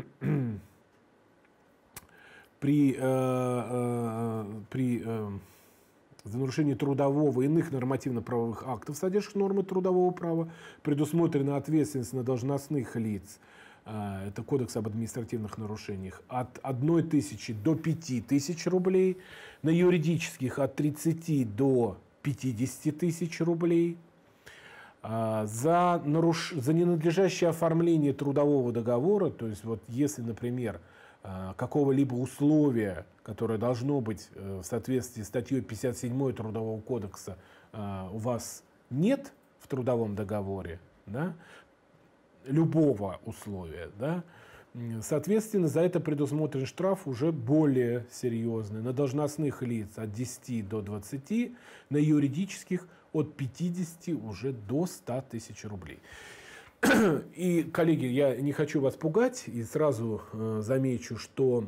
При, э, э, при э, за нарушение трудового и иных нормативно-правовых актов, содержащих нормы трудового права, предусмотрена ответственность на должностных лиц, э, это Кодекс об административных нарушениях, от одной тысячи до пяти тысяч рублей, на юридических от тридцати до пятидесяти тысяч рублей. Э, за, наруш... за ненадлежащее оформление трудового договора, то есть вот если, например, какого-либо условия, которое должно быть в соответствии с статьей пятьдесят седьмой Трудового кодекса, у вас нет в трудовом договоре, да, любого условия, да, соответственно, за это предусмотрен штраф уже более серьезный. На должностных лиц от десяти до двадцати, на юридических от пятидесяти уже до ста тысяч рублей. И, коллеги, я не хочу вас пугать и сразу э, замечу, что,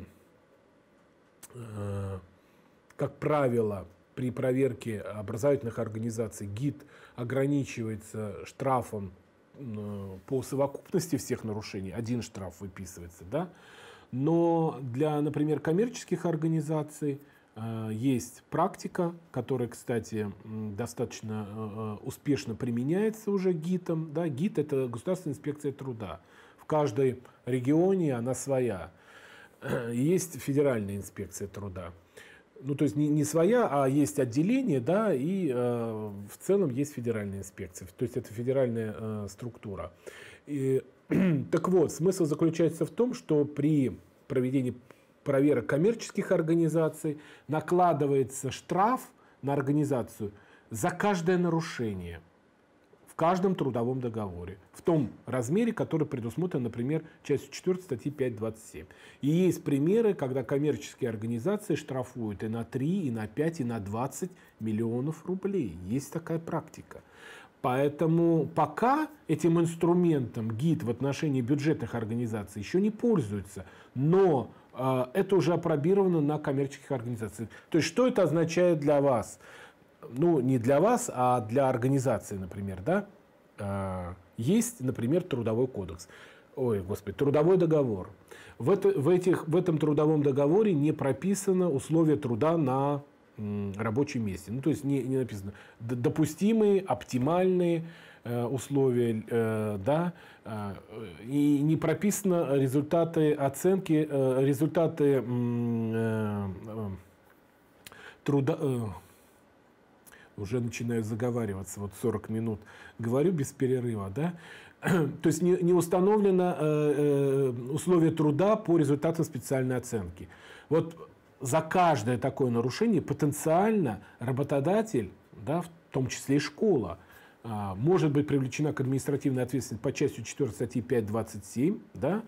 э, как правило, при проверке образовательных организаций ГИТ ограничивается штрафом э, по совокупности всех нарушений, один штраф выписывается, да? Но для, например, коммерческих организаций есть практика, которая, кстати, достаточно успешно применяется уже ГИТом. Да, ГИТ – это Государственная инспекция труда. В каждой регионе она своя. Есть Федеральная инспекция труда. Ну, то есть не, не своя, а есть отделение, да, и э, в целом есть Федеральная инспекция. То есть это федеральная э, структура. И, так вот, смысл заключается в том, что при проведении проверок коммерческих организаций накладывается штраф на организацию за каждое нарушение в каждом трудовом договоре в том размере, который предусмотрен, например, частью четвёртой статьи пять двадцать семь. И есть примеры, когда коммерческие организации штрафуют и на три, и на пять, и на двадцать миллионов рублей. Есть такая практика. Поэтому пока этим инструментом ГИТ в отношении бюджетных организаций еще не пользуется, но э, это уже опробировано на коммерческих организациях. То есть что это означает для вас? Ну, не для вас, а для организации, например, да? Э, есть, например, трудовой кодекс. Ой, господи, трудовой договор. В, это, в, этих, в этом трудовом договоре не прописано условия труда на рабочем месте. Ну, то есть не, не написано допустимые, оптимальные э, условия, э, да, э, и не прописано результаты оценки, э, результаты э, э, труда. Э, уже начинаю заговариваться, вот сорок минут говорю без перерыва, да. То есть не, не установлено э, э, условия труда по результатам специальной оценки. Вот за каждое такое нарушение потенциально работодатель, да, в том числе и школа, а, может быть привлечена к административной ответственности по части четвёртой статьи пять двадцать семь, да,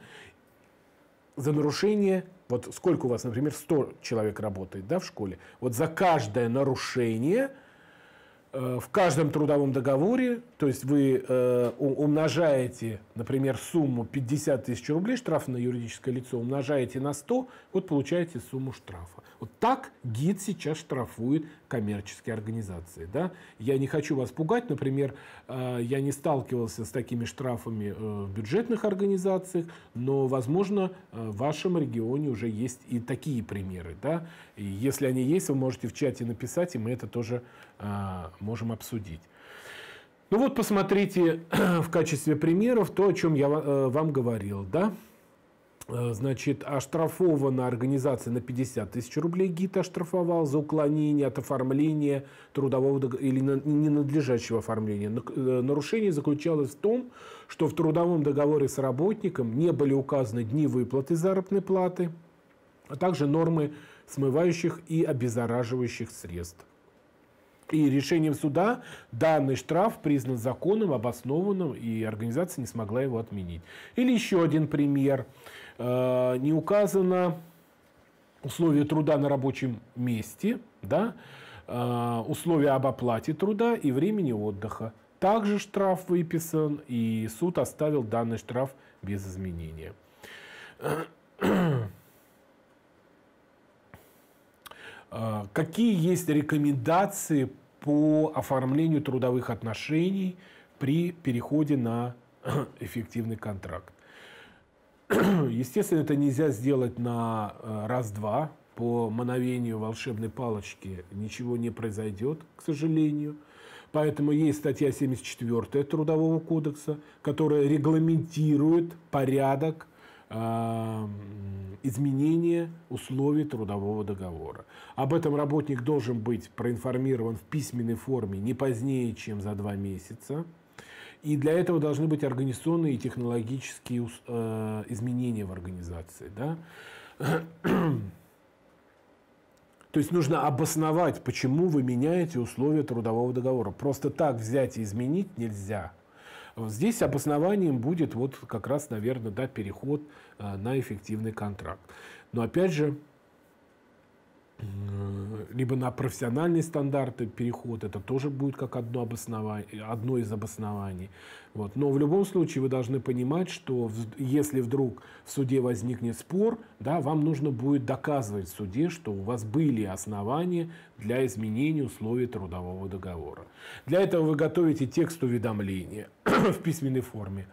за нарушение, вот сколько у вас, например, сто человек работает, да, в школе, вот за каждое нарушение э, в каждом трудовом договоре, то есть вы э, умножаете, например, сумму пятьдесят тысяч рублей штрафа на юридическое лицо, умножаете на сто, вот получаете сумму штрафа. Вот так ГИТ сейчас штрафует коммерческие организации. Да? Я не хочу вас пугать, например, э, я не сталкивался с такими штрафами э, в бюджетных организациях, но, возможно, э, в вашем регионе уже есть и такие примеры. Да? И если они есть, вы можете в чате написать, и мы это тоже э, можем обсудить. Ну вот, посмотрите в качестве примеров то, о чем я э, вам говорил. Да? Значит, оштрафована организация на пятьдесят тысяч рублей, ГИТ оштрафовал за уклонение от оформления трудового договора или ненадлежащего оформления. Нарушение заключалось в том, что в трудовом договоре с работником не были указаны дни выплаты заработной платы, а также нормы смывающих и обеззараживающих средств. И решением суда данный штраф признан законным, обоснованным, и организация не смогла его отменить. Или еще один пример. Не указано условия труда на рабочем месте, да, условия об оплате труда и времени отдыха. Также штраф выписан, и суд оставил данный штраф без изменения. Какие есть рекомендации по оформлению трудовых отношений при переходе на эффективный контракт? Естественно, это нельзя сделать на раз-два. По мановению волшебной палочки ничего не произойдет, к сожалению. Поэтому есть статья семьдесят четвёртая Трудового кодекса, которая регламентирует порядок э, изменения условий трудового договора. Об этом работник должен быть проинформирован в письменной форме не позднее, чем за два месяца. И для этого должны быть организационные и технологические э, изменения в организации. Да? То есть нужно обосновать, почему вы меняете условия трудового договора. Просто так взять и изменить нельзя. Здесь обоснованием будет вот как раз, наверное, да, переход э, на эффективный контракт. Но опять же, либо на профессиональные стандарты переход, это тоже будет как одно, обоснование, одно из обоснований. Вот. Но в любом случае вы должны понимать, что если вдруг в суде возникнет спор, да, вам нужно будет доказывать в суде, что у вас были основания для изменения условий трудового договора. Для этого вы готовите текст уведомления в письменной форме.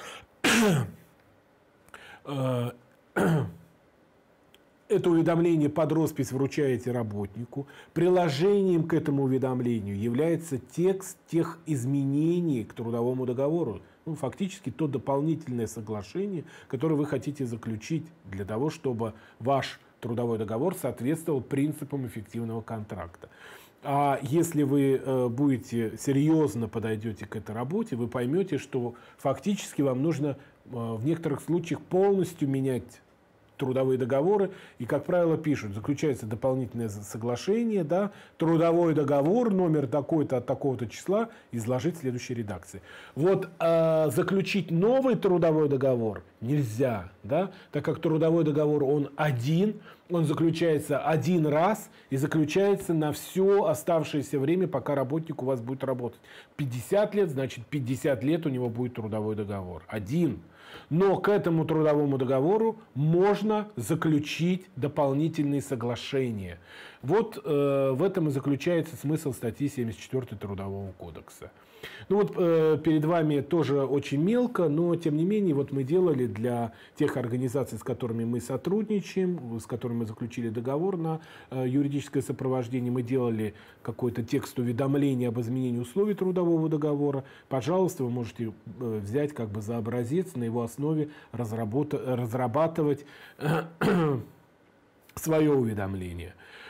Это уведомление под роспись вручаете работнику. Приложением к этому уведомлению является текст тех изменений к трудовому договору. Ну, фактически то дополнительное соглашение, которое вы хотите заключить для того, чтобы ваш трудовой договор соответствовал принципам эффективного контракта. А если вы э, будете серьезно подойдете к этой работе, вы поймете, что фактически вам нужно э, в некоторых случаях полностью менять трудовые договоры, и, как правило, пишут, заключается дополнительное соглашение, да, трудовой договор, номер такой-то от такого-то числа, изложить в следующей редакции. Вот э, заключить новый трудовой договор нельзя, да, так как трудовой договор, он один, он заключается один раз и заключается на все оставшееся время, пока работник у вас будет работать. пятьдесят лет, значит, пятьдесят лет у него будет трудовой договор. Один. Но к этому трудовому договору можно заключить дополнительные соглашения. Вот э, в этом и заключается смысл статьи семьдесят четвёртой Трудового кодекса. Ну вот э, перед вами тоже очень мелко, но тем не менее вот мы делали для тех организаций, с которыми мы сотрудничаем, с которыми мы заключили договор на э, юридическое сопровождение, мы делали какой-то текст уведомления об изменении условий трудового договора. Пожалуйста, вы можете э, взять как бы за образец, на его основе разрабатывать э, свое уведомление.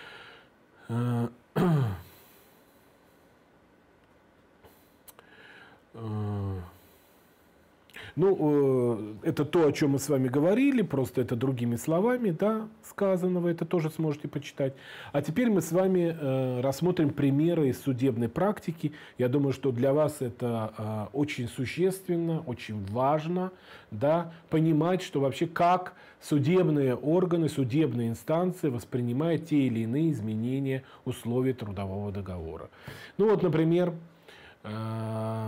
Ну, это то, о чем мы с вами говорили, просто это другими словами, да, сказано, вы это тоже сможете почитать. А теперь мы с вами э, рассмотрим примеры из судебной практики. Я думаю, что для вас это э, очень существенно, очень важно, да, понимать, что вообще как судебные органы, судебные инстанции воспринимают те или иные изменения условий трудового договора. Ну вот, например, э,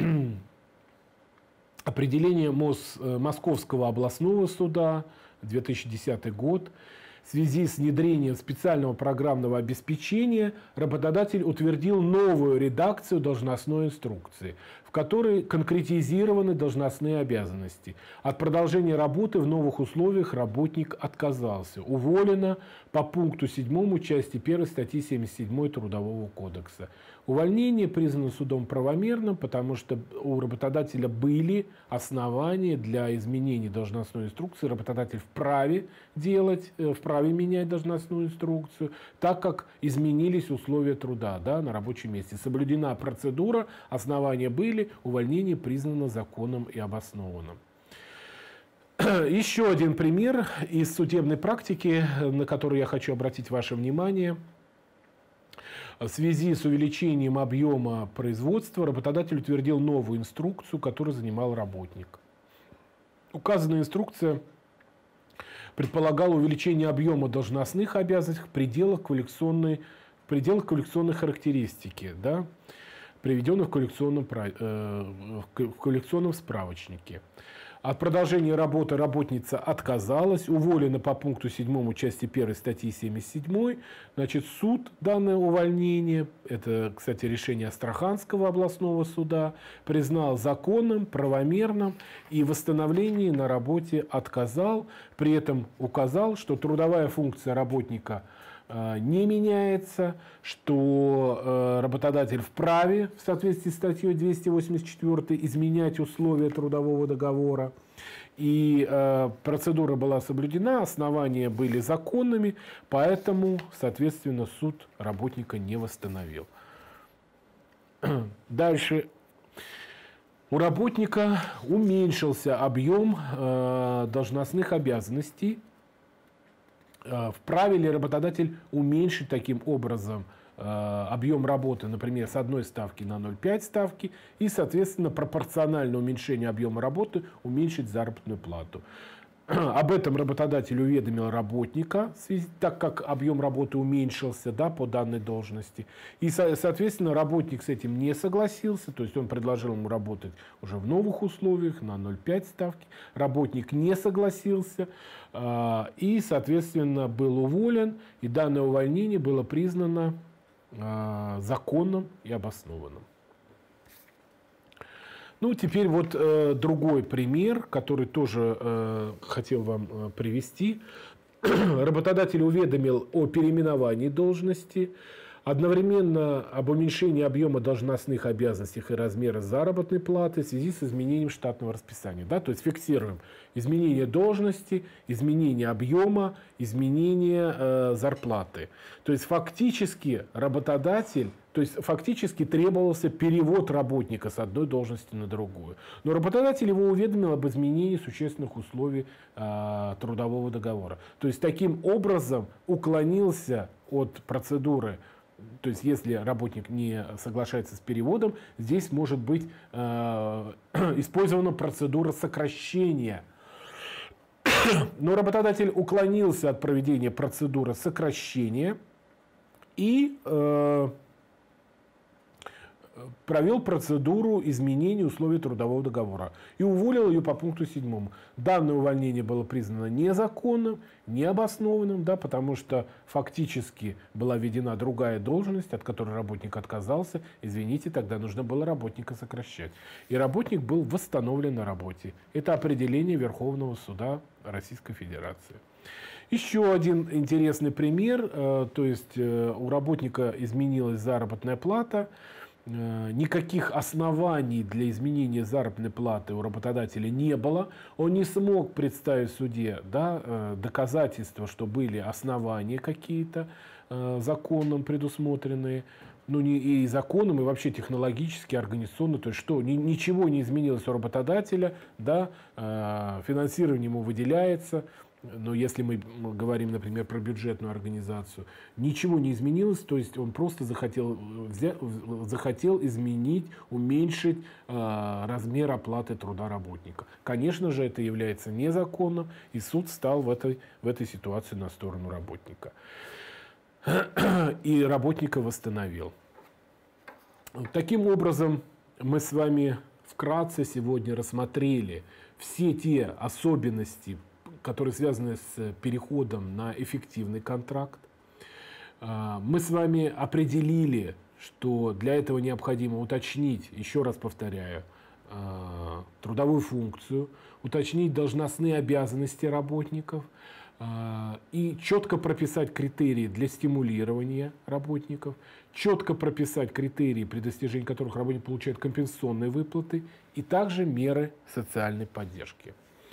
определение МОЗ, Московского областного суда, две тысячи десятый год. В связи с внедрением специального программного обеспечения работодатель утвердил новую редакцию должностной инструкции, в которой конкретизированы должностные обязанности. От продолжения работы в новых условиях работник отказался. Уволено по пункту седьмому части первой статьи семьдесят седьмой Трудового кодекса. Увольнение признано судом правомерным, потому что у работодателя были основания для изменения должностной инструкции. Работодатель вправе делать, вправе менять должностную инструкцию, так как изменились условия труда, да, на рабочем месте. Соблюдена процедура, основания были, увольнение признано законным и обоснованным. Еще один пример из судебной практики, на который я хочу обратить ваше внимание. В связи с увеличением объема производства работодатель утвердил новую инструкцию, которую занимал работник. Указанная инструкция предполагала увеличение объема должностных обязанностей в пределах квалификационной, в пределах квалификационной характеристики, да, приведенных в квалификационном, э, в квалификационном справочнике. От продолжения работы работница отказалась, уволена по пункту седьмому части первой статьи семьдесят седьмой. Значит, суд данное увольнение, это, кстати, решение Астраханского областного суда, признал законным, правомерным и в восстановлении на работе отказал. При этом указал, что трудовая функция работника не меняется, что работодатель вправе в соответствии с статьей двести восемьдесят четыре изменять условия трудового договора. И э, процедура была соблюдена, основания были законными, поэтому, соответственно, суд работника не восстановил. Дальше. У работника уменьшился объем э, должностных обязанностей. Вправе ли работодатель уменьшить таким образом э, объем работы, например, с одной ставки на ноль целых пять десятых ставки и, соответственно, пропорционально уменьшению объема работы уменьшить заработную плату. Об этом работодатель уведомил работника, так как объем работы уменьшился, да, по данной должности. И, соответственно, работник с этим не согласился, то есть он предложил ему работать уже в новых условиях на ноль целых пять десятых ставки. Работник не согласился и, соответственно, был уволен, и данное увольнение было признано законным и обоснованным. Ну, теперь вот э, другой пример, который тоже э, хотел вам э, привести. Работодатель уведомил о переименовании должности, одновременно об уменьшении объема должностных обязанностей и размера заработной платы в связи с изменением штатного расписания. Да? То есть фиксируем изменение должности, изменение объема, изменение э, зарплаты. То есть фактически работодатель, то есть фактически требовался перевод работника с одной должности на другую. Но работодатель его уведомил об изменении существенных условий э, трудового договора. То есть таким образом уклонился от процедуры. То есть, если работник не соглашается с переводом, здесь может быть э, использована процедура сокращения. Но работодатель уклонился от проведения процедуры сокращения и э, провел процедуру изменения условий трудового договора и уволил ее по пункту седьмому. Данное увольнение было признано незаконным, необоснованным, да, потому что фактически была введена другая должность, от которой работник отказался. Извините, тогда нужно было работника сокращать. И работник был восстановлен на работе. Это определение Верховного суда Российской Федерации. Еще один интересный пример. То есть у работника изменилась заработная плата. Никаких оснований для изменения заработной платы у работодателя не было. Он не смог представить в суде, да, доказательства, что были основания какие-то законом предусмотренные. Ну, не и законом, и вообще технологически, организационно. То есть, что ни, ничего не изменилось у работодателя, да, финансирование ему выделяется. Но если мы говорим, например, про бюджетную организацию, ничего не изменилось, то есть он просто захотел, взять, захотел изменить, уменьшить э, размер оплаты труда работника. Конечно же, это является незаконным, и суд стал в этой, в этой ситуации на сторону работника. И работника восстановил. Таким образом, мы с вами вкратце сегодня рассмотрели все те особенности, которые связаны с переходом на эффективный контракт. Мы с вами определили, что для этого необходимо уточнить, еще раз повторяю, трудовую функцию, уточнить должностные обязанности работников и четко прописать критерии для стимулирования работников, четко прописать критерии, при достижении которых работник получает компенсационные выплаты, и также меры социальной поддержки.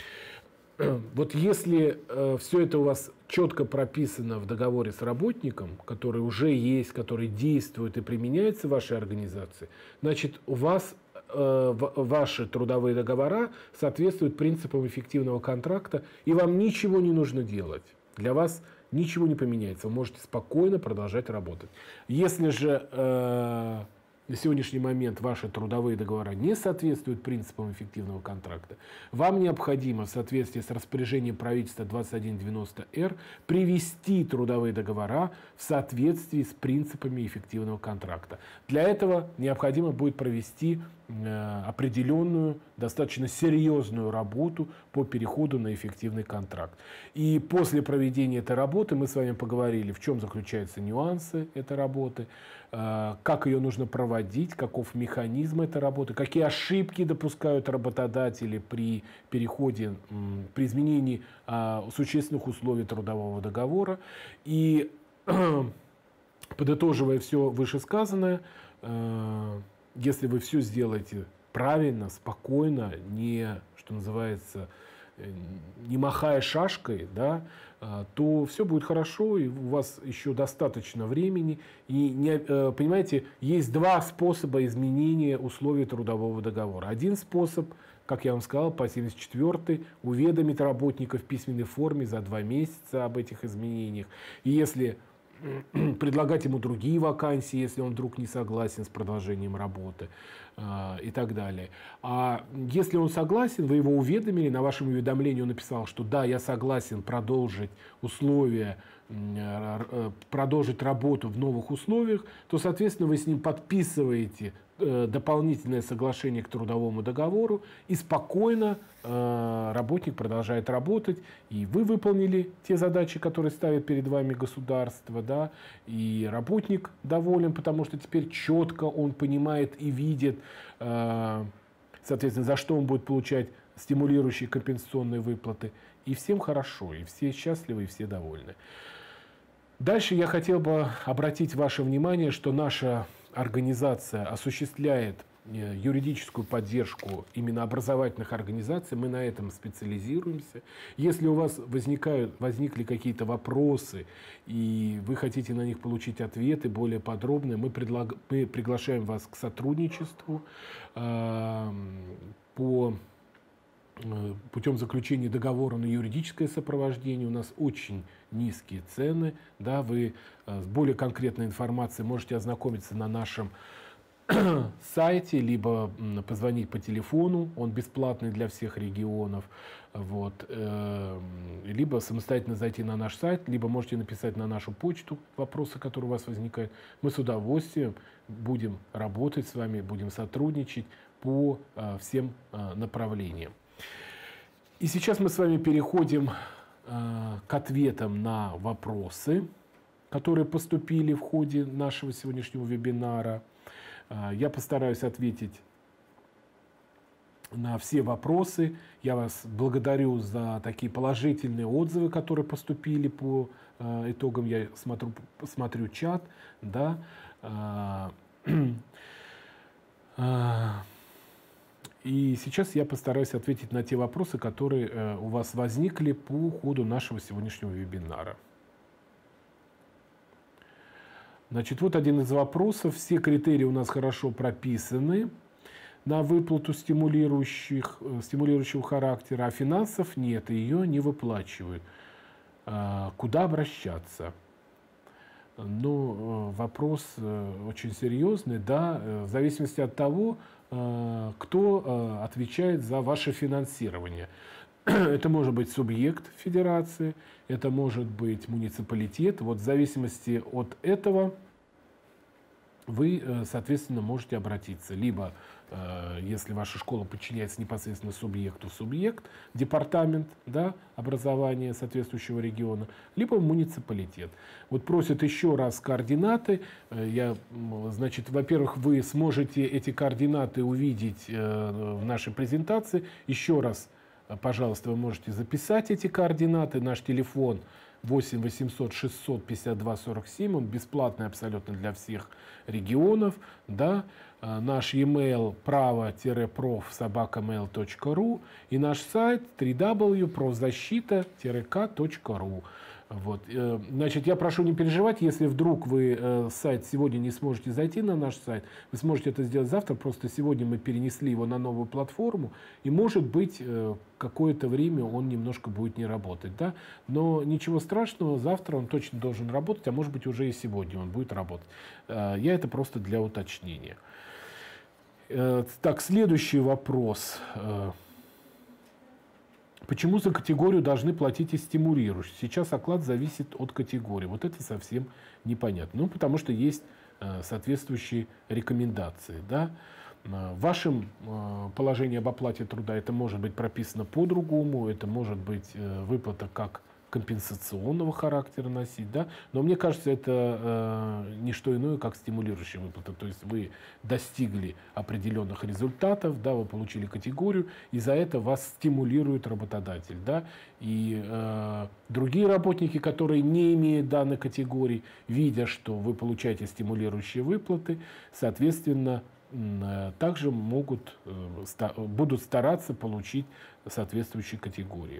Вот если э, все это у вас четко прописано в договоре с работником, который уже есть, который действует и применяется в вашей организации, значит, у вас э, ваши трудовые договора соответствуют принципам эффективного контракта, и вам ничего не нужно делать. Для вас ничего не поменяется. Вы можете спокойно продолжать работать. Если же э, на сегодняшний момент ваши трудовые договора не соответствуют принципам эффективного контракта, вам необходимо в соответствии с распоряжением правительства двадцать один девяносто эр привести трудовые договора в соответствии с принципами эффективного контракта. Для этого необходимо будет провести э, определенную, достаточно серьезную работу по переходу на эффективный контракт. И после проведения этой работы мы с вами поговорили, в чем заключаются нюансы этой работы, э, как ее нужно проводить, каков механизм этой работы, какие ошибки допускают работодатели при переходе, при изменении э, существенных условий трудового договора. И подытоживая все вышесказанное, э, если вы все сделаете правильно, спокойно, не, что называется, не махая шашкой, да, то все будет хорошо, и у вас еще достаточно времени. И, не, понимаете, есть два способа изменения условий трудового договора. Один способ, как я вам сказал, по семьдесят четвёртой, уведомить работника в письменной форме за два месяца об этих изменениях. И если предлагать ему другие вакансии, если он вдруг не согласен с продолжением работы э, и так далее. А если он согласен, вы его уведомили, на вашем уведомлении он написал, что да, я согласен продолжить условия, э, продолжить работу в новых условиях, то, соответственно, вы с ним подписываете э, дополнительное соглашение к трудовому договору, и спокойно э, работник продолжает работать, и вы выполнили те задачи, которые ставит перед вами государство, да, и работник доволен, потому что теперь четко он понимает и видит, э, соответственно, за что он будет получать стимулирующие компенсационные выплаты. И всем хорошо, и все счастливы, и все довольны. Дальше я хотел бы обратить ваше внимание, что наша организация осуществляет юридическую поддержку именно образовательных организаций. Мы на этом специализируемся. Если у вас возникают, возникли какие-то вопросы, и вы хотите на них получить ответы более подробные, мы, предлаг, мы приглашаем вас к сотрудничеству э, по... путем заключения договора на юридическое сопровождение. У нас очень низкие цены. Да, вы с более конкретной информацией можете ознакомиться на нашем сайте, либо позвонить по телефону, он бесплатный для всех регионов, вот, либо самостоятельно зайти на наш сайт, либо можете написать на нашу почту вопросы, которые у вас возникают. Мы с удовольствием будем работать с вами, будем сотрудничать по всем направлениям. И сейчас мы с вами переходим э, к ответам на вопросы, которые поступили в ходе нашего сегодняшнего вебинара. Э, я постараюсь ответить на все вопросы. Я вас благодарю за такие положительные отзывы, которые поступили по э, итогам. Я смотрю, смотрю чат, да. Э, э, И сейчас я постараюсь ответить на те вопросы, которые э, у вас возникли по ходу нашего сегодняшнего вебинара. Значит, вот один из вопросов. Все критерии у нас хорошо прописаны на выплату стимулирующих, э, стимулирующего характера, а финансов нет, и ее не выплачивают. Э, куда обращаться? Ну, вопрос э, очень серьезный, да, э, в зависимости от того, кто отвечает за ваше финансирование. Это может быть субъект федерации, это может быть муниципалитет. Вот в зависимости от этого вы, соответственно, можете обратиться либо, если ваша школа подчиняется непосредственно субъекту, субъект, департамент, да, образования соответствующего региона, либо муниципалитет. Вот просят еще раз координаты. Я, значит, во-первых, вы сможете эти координаты увидеть в нашей презентации. Еще раз, пожалуйста, вы можете записать эти координаты. Наш телефон восемь восемьсот шестьсот пятьдесят два сорок семь, он бесплатный абсолютно для всех регионов, да. Наш e-mail право-проф собака мейл точка ру и наш сайт дабл ю дабл ю дабл ю точка правзащита ка точка ру. Вот. Значит, я прошу не переживать, если вдруг вы сайт сегодня не сможете зайти на наш сайт, вы сможете это сделать завтра, просто сегодня мы перенесли его на новую платформу, и может быть какое-то время он немножко будет не работать, да? Но ничего страшного, завтра он точно должен работать, а может быть уже и сегодня он будет работать. Я это просто для уточнения. Так, следующий вопрос. Почему за категорию должны платить и стимулирующие? Сейчас оклад зависит от категории. Вот это совсем непонятно. Ну, потому что есть соответствующие рекомендации. Да? В вашем положении об оплате труда это может быть прописано по-другому, это может быть выплата как компенсационного характера носить, да? Но мне кажется, это э, не что иное, как стимулирующая выплата. То есть вы достигли определенных результатов, да, вы получили категорию, и за это вас стимулирует работодатель. Да? И э, другие работники, которые не имеют данной категории, видя, что вы получаете стимулирующие выплаты, соответственно, э, также могут, э, ста будут стараться получить соответствующие категории.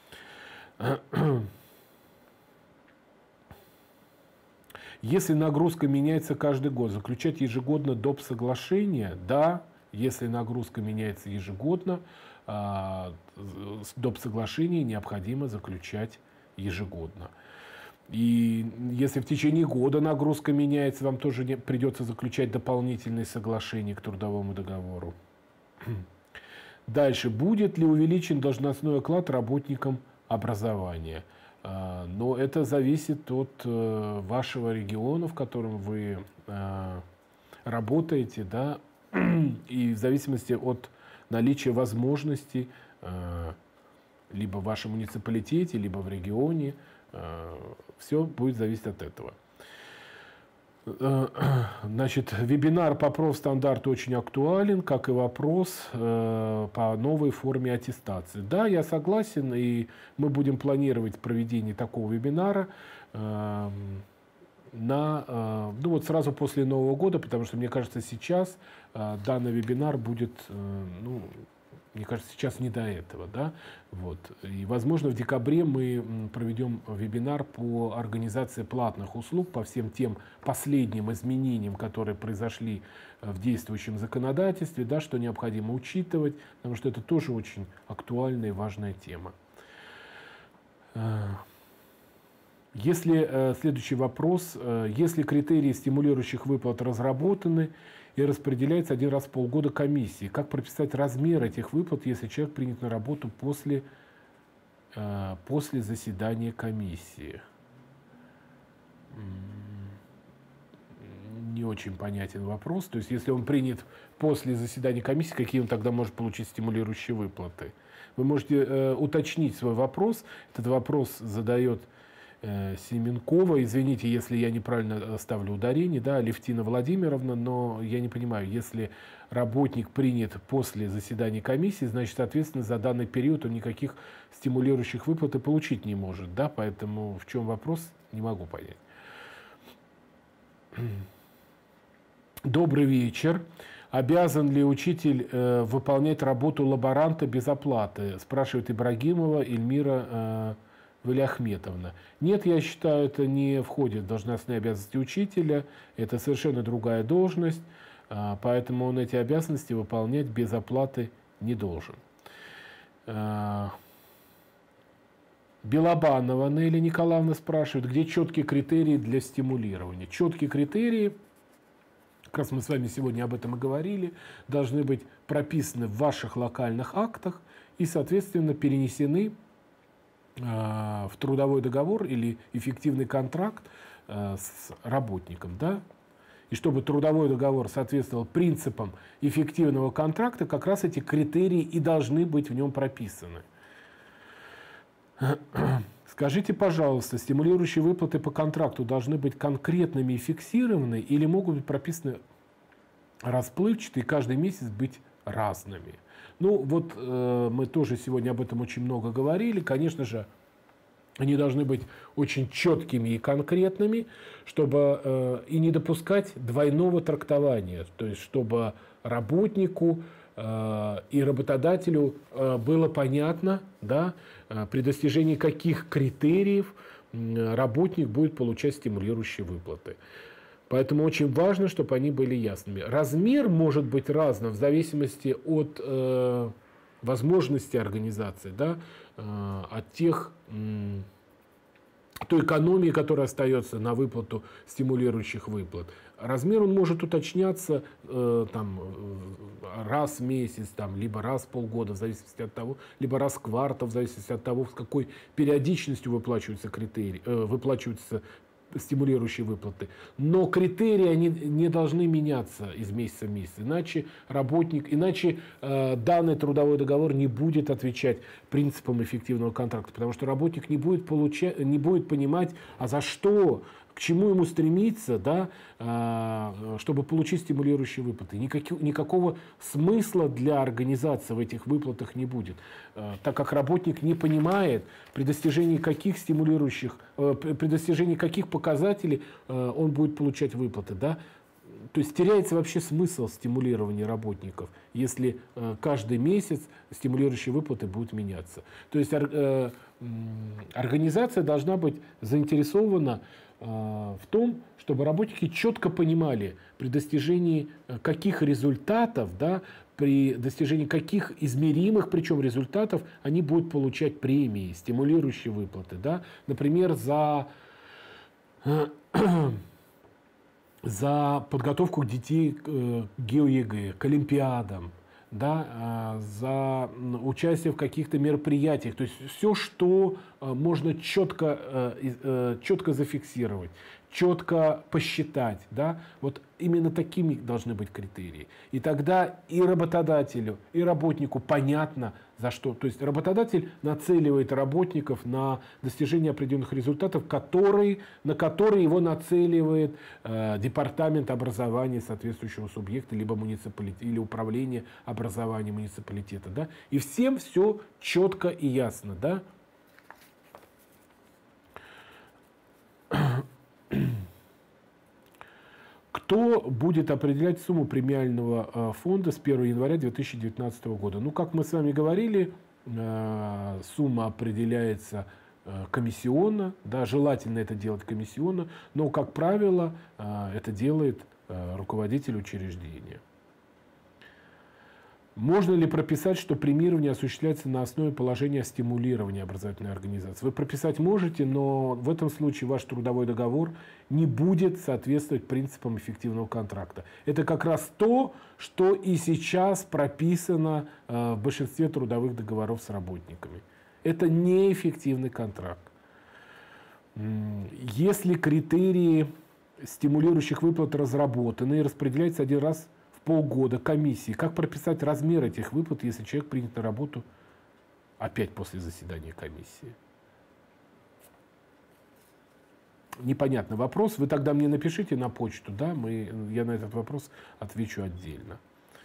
Если нагрузка меняется каждый год, заключать ежегодно доп. Соглашение? Да, если нагрузка меняется ежегодно, доп. Соглашение необходимо заключать ежегодно. И если в течение года нагрузка меняется, вам тоже не, придется заключать дополнительные соглашения к трудовому договору. Дальше. Будет ли увеличен должностной оклад работникам образования? Но это зависит от вашего региона, в котором вы работаете, да, и в зависимости от наличия возможностей либо в вашем муниципалитете, либо в регионе, все будет зависеть от этого. Значит, вебинар по профстандарту очень актуален, как и вопрос э, по новой форме аттестации. Да, я согласен, и мы будем планировать проведение такого вебинара э, на, э, ну вот сразу после Нового года, потому что, мне кажется, сейчас э, данный вебинар будет, э, ну, мне кажется, сейчас не до этого, да, вот. И, возможно, в декабре мы проведем вебинар по организации платных услуг, по всем тем последним изменениям, которые произошли в действующем законодательстве, да, что необходимо учитывать, потому что это тоже очень актуальная и важная тема. Если, следующий вопрос. Если критерии стимулирующих выплат разработаны и распределяется один раз в полгода комиссии, как прописать размер этих выплат, если человек принят на работу после, э, после заседания комиссии? Не очень понятен вопрос. То есть, если он принят после заседания комиссии, какие он тогда может получить стимулирующие выплаты? Вы можете э, уточнить свой вопрос. Этот вопрос задает Семенкова, извините, если я неправильно ставлю ударение, да, Алевтина Владимировна, но я не понимаю, если работник принят после заседания комиссии, значит, соответственно, за данный период он никаких стимулирующих выплат и получить не может, да, поэтому в чем вопрос, не могу понять. Добрый вечер. Обязан ли учитель э, выполнять работу лаборанта без оплаты? Спрашивает Ибрагимова Эльмира э, Валиахметовна. Нет, я считаю, это не входит в должностные обязанности учителя, это совершенно другая должность, поэтому он эти обязанности выполнять без оплаты не должен. Белобанова Нелли Николаевна спрашивает, где четкие критерии для стимулирования. Четкие критерии, как раз мы с вами сегодня об этом и говорили, должны быть прописаны в ваших локальных актах и, соответственно, перенесены в трудовой договор или эффективный контракт с работником, да? и чтобы трудовой договор соответствовал принципам эффективного контракта, как раз эти критерии и должны быть в нем прописаны. Скажите, пожалуйста, стимулирующие выплаты по контракту должны быть конкретными и фиксированы или могут быть прописаны расплывчатые и каждый месяц быть разными? Ну вот э, мы тоже сегодня об этом очень много говорили. Конечно же, они должны быть очень четкими и конкретными, чтобы э, и не допускать двойного трактования, то есть чтобы работнику э, и работодателю э, было понятно, да, э, при достижении каких критериев э, работник будет получать стимулирующие выплаты. Поэтому очень важно, чтобы они были ясными. Размер может быть разным в зависимости от э, возможности организации, да, э, от тех, э, той экономии, которая остается на выплату стимулирующих выплат. Размер он может уточняться э, там, раз в месяц, там, либо раз в полгода, в зависимости от того, либо раз в квартал, в зависимости от того, с какой периодичностью выплачиваются критерии, э, выплачиваются стимулирующие выплаты. Но критерии они не должны меняться из месяца в месяц, иначе работник, иначе э, данный трудовой договор не будет отвечать принципам эффективного контракта, потому что работник не будет получать, не будет понимать, а за что, к чему ему стремиться, да, э, чтобы получить стимулирующие выплаты. Никаких, никакого смысла для организации в этих выплатах не будет, э, так как работник не понимает, при достижении каких стимулирующих, э, при достижении каких показателей э, он будет получать выплаты. Да? То есть теряется вообще смысл стимулирования работников, если э, каждый месяц стимулирующие выплаты будут меняться. То есть э, э, организация должна быть заинтересована в том, чтобы работники четко понимали, при достижении каких результатов, да, при достижении каких измеримых, причем результатов, они будут получать премии, стимулирующие выплаты. Да. Например, за, за подготовку детей к ГеоЕГЭ, к олимпиадам, да, за участие в каких-то мероприятиях. То есть все, что можно четко, четко зафиксировать, четко посчитать. Да, вот именно такими должны быть критерии. И тогда и работодателю, и работнику понятно, за что. То есть работодатель нацеливает работников на достижение определенных результатов, которые, на которые его нацеливает э, департамент образования соответствующего субъекта, либо муниципалитет, или управление образования муниципалитета. Да? И всем все четко и ясно. Да? Кто будет определять сумму премиального фонда с первого января две тысячи девятнадцатого года? Ну, как мы с вами говорили, сумма определяется комиссионно, да, желательно это делать комиссионно, но, как правило, это делает руководитель учреждения. Можно ли прописать, что премирование осуществляется на основе положения стимулирования образовательной организации? Вы прописать можете, но в этом случае ваш трудовой договор не будет соответствовать принципам эффективного контракта. Это как раз то, что и сейчас прописано в большинстве трудовых договоров с работниками. Это неэффективный контракт. Если критерии стимулирующих выплат разработаны и распределяются один раз полгода комиссии. Как прописать размер этих выплат, если человек принят на работу опять после заседания комиссии? Непонятный вопрос. Вы тогда мне напишите на почту, да, мы, я на этот вопрос отвечу отдельно.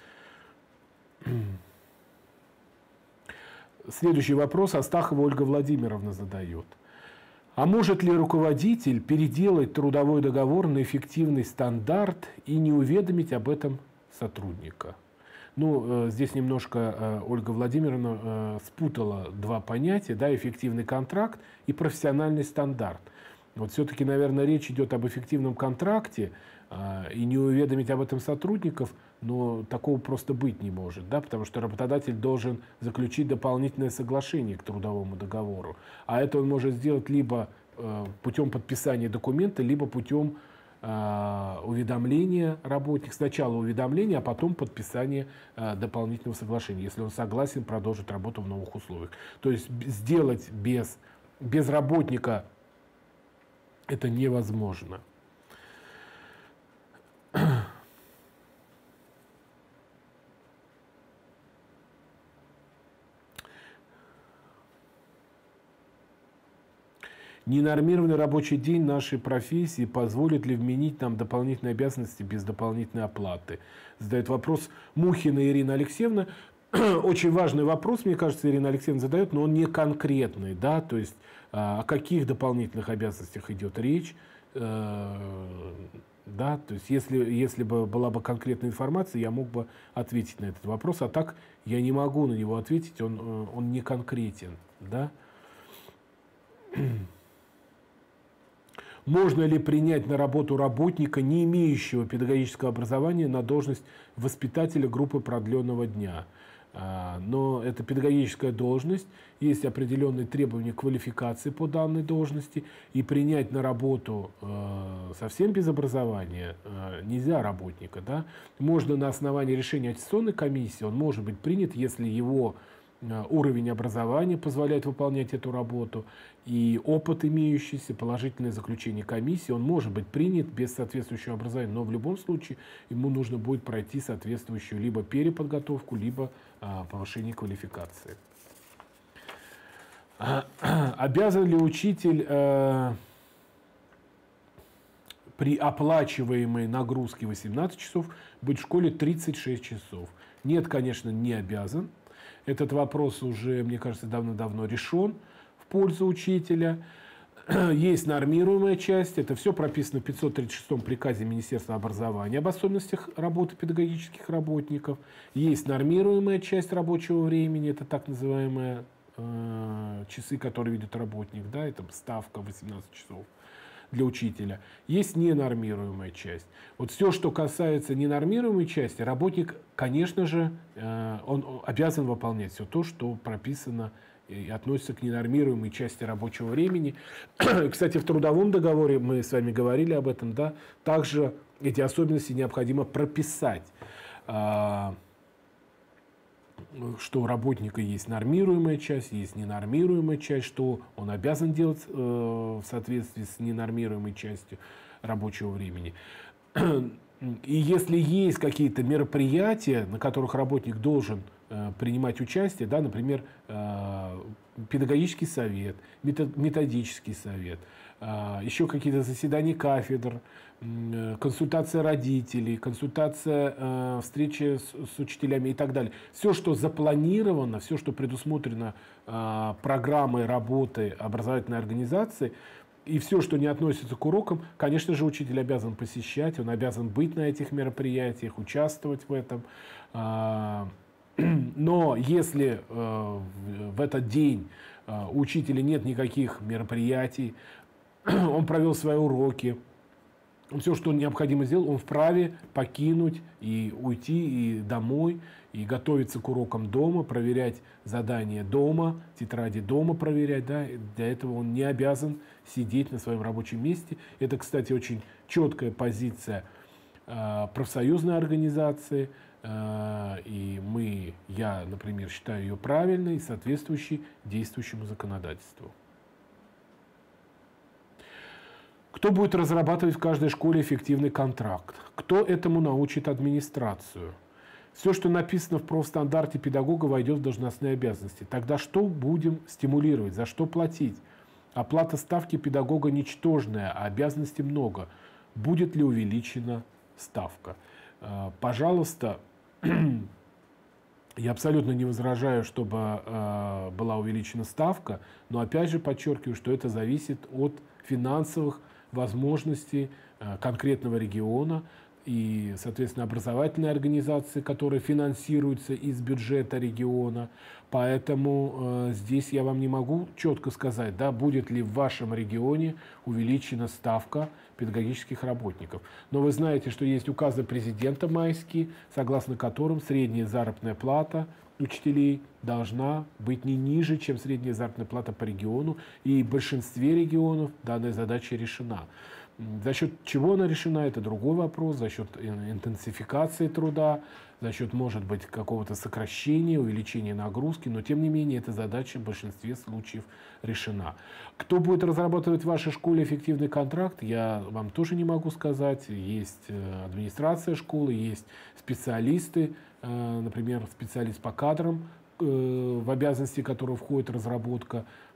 Следующий вопрос Астахова Ольга Владимировна задает. А может ли руководитель переделать трудовой договор на эффективный стандарт и не уведомить об этом сотрудника? Ну, здесь немножко Ольга Владимировна спутала два понятия, да, эффективный контракт и профессиональный стандарт. Вот все-таки, наверное, речь идет об эффективном контракте, и не уведомить об этом сотрудников, но такого просто быть не может, да, потому что работодатель должен заключить дополнительное соглашение к трудовому договору. А это он может сделать либо путем подписания документа, либо путем уведомления работника, сначала уведомления, а потом подписание дополнительного соглашения, если он согласен продолжить работу в новых условиях. То есть сделать без, без работника это невозможно. Ненормированный рабочий день нашей профессии позволит ли вменить нам дополнительные обязанности без дополнительной оплаты? Задает вопрос Мухина Ирина Алексеевна. Очень важный вопрос, мне кажется, Ирина Алексеевна задает, но он не конкретный. Да? То есть о каких дополнительных обязанностях идет речь? Да? То есть если, если бы была бы конкретная информация, я мог бы ответить на этот вопрос. А так я не могу на него ответить, он, он не конкретен. Да? Можно ли принять на работу работника, не имеющего педагогического образования, на должность воспитателя группы продленного дня? Но это педагогическая должность, есть определенные требования квалификации по данной должности, и принять на работу совсем без образования нельзя работника. Да? Можно на основании решения аттестационной комиссии, он может быть принят, если его уровень образования позволяет выполнять эту работу, и опыт имеющийся, положительное заключение комиссии, он может быть принят без соответствующего образования, но в любом случае ему нужно будет пройти соответствующую либо переподготовку, либо а, повышение квалификации. А, обязан ли учитель а, при оплачиваемой нагрузке восемнадцать часов быть в школе тридцать шесть часов? Нет, конечно, не обязан. Этот вопрос уже, мне кажется, давно-давно решен в пользу учителя. Есть нормируемая часть, это все прописано в пятьсот тридцать шестом приказе Министерства образования об особенностях работы педагогических работников. Есть нормируемая часть рабочего времени, это так называемые э, часы, которые ведет работник, да, это ставка восемнадцать часов для учителя. Есть ненормируемая часть. Вот все, что касается ненормируемой части, работник, конечно же, он обязан выполнять все то, что прописано и относится к ненормируемой части рабочего времени. Кстати, в трудовом договоре, мы с вами говорили об этом, да, также эти особенности необходимо прописать, что у работника есть нормируемая часть, есть ненормируемая часть, что он обязан делать э, в соответствии с ненормируемой частью рабочего времени. И если есть какие-то мероприятия, на которых работник должен э, принимать участие, да, например, э, педагогический совет, методический совет, э, еще какие-то заседания кафедр, консультация родителей, консультация, э, встречи с, с учителями и так далее. Все, что запланировано, все, что предусмотрено э, программой работы образовательной организации, и все, что не относится к урокам, конечно же, учитель обязан посещать, он обязан быть на этих мероприятиях, участвовать в этом. Э, но если э, в, в этот день э, у учителя нет никаких мероприятий, он провел свои уроки, все, что необходимо сделать, он вправе покинуть и уйти и домой, и готовиться к урокам дома, проверять задания дома, тетради дома проверять. Да? Для этого он не обязан сидеть на своем рабочем месте. Это, кстати, очень четкая позиция э, профсоюзной организации. Э, и мы, я, например, считаю ее правильной и соответствующей действующему законодательству. Кто будет разрабатывать в каждой школе эффективный контракт? Кто этому научит администрацию? Все, что написано в профстандарте педагога, войдет в должностные обязанности. Тогда что будем стимулировать? За что платить? Оплата ставки педагога ничтожная, а обязанностей много. Будет ли увеличена ставка? Пожалуйста, я абсолютно не возражаю, чтобы была увеличена ставка, но опять же подчеркиваю, что это зависит от финансовых возможностей конкретного региона и, соответственно, образовательной организации, которые финансируются из бюджета региона. Поэтому э, здесь я вам не могу четко сказать, да, будет ли в вашем регионе увеличена ставка педагогических работников. Но вы знаете, что есть указы президента майские, согласно которым средняя заработная плата учителей должна быть не ниже, чем средняя заработная плата по региону. И в большинстве регионов данная задача решена. За счет чего она решена, это другой вопрос. За счет интенсификации труда, за счет, может быть, какого-то сокращения, увеличения нагрузки. Но, тем не менее, эта задача в большинстве случаев решена. Кто будет разрабатывать в вашей школе эффективный контракт, я вам тоже не могу сказать. Есть администрация школы, есть специалисты, например, специалист по кадрам, в обязанности которого входит разработка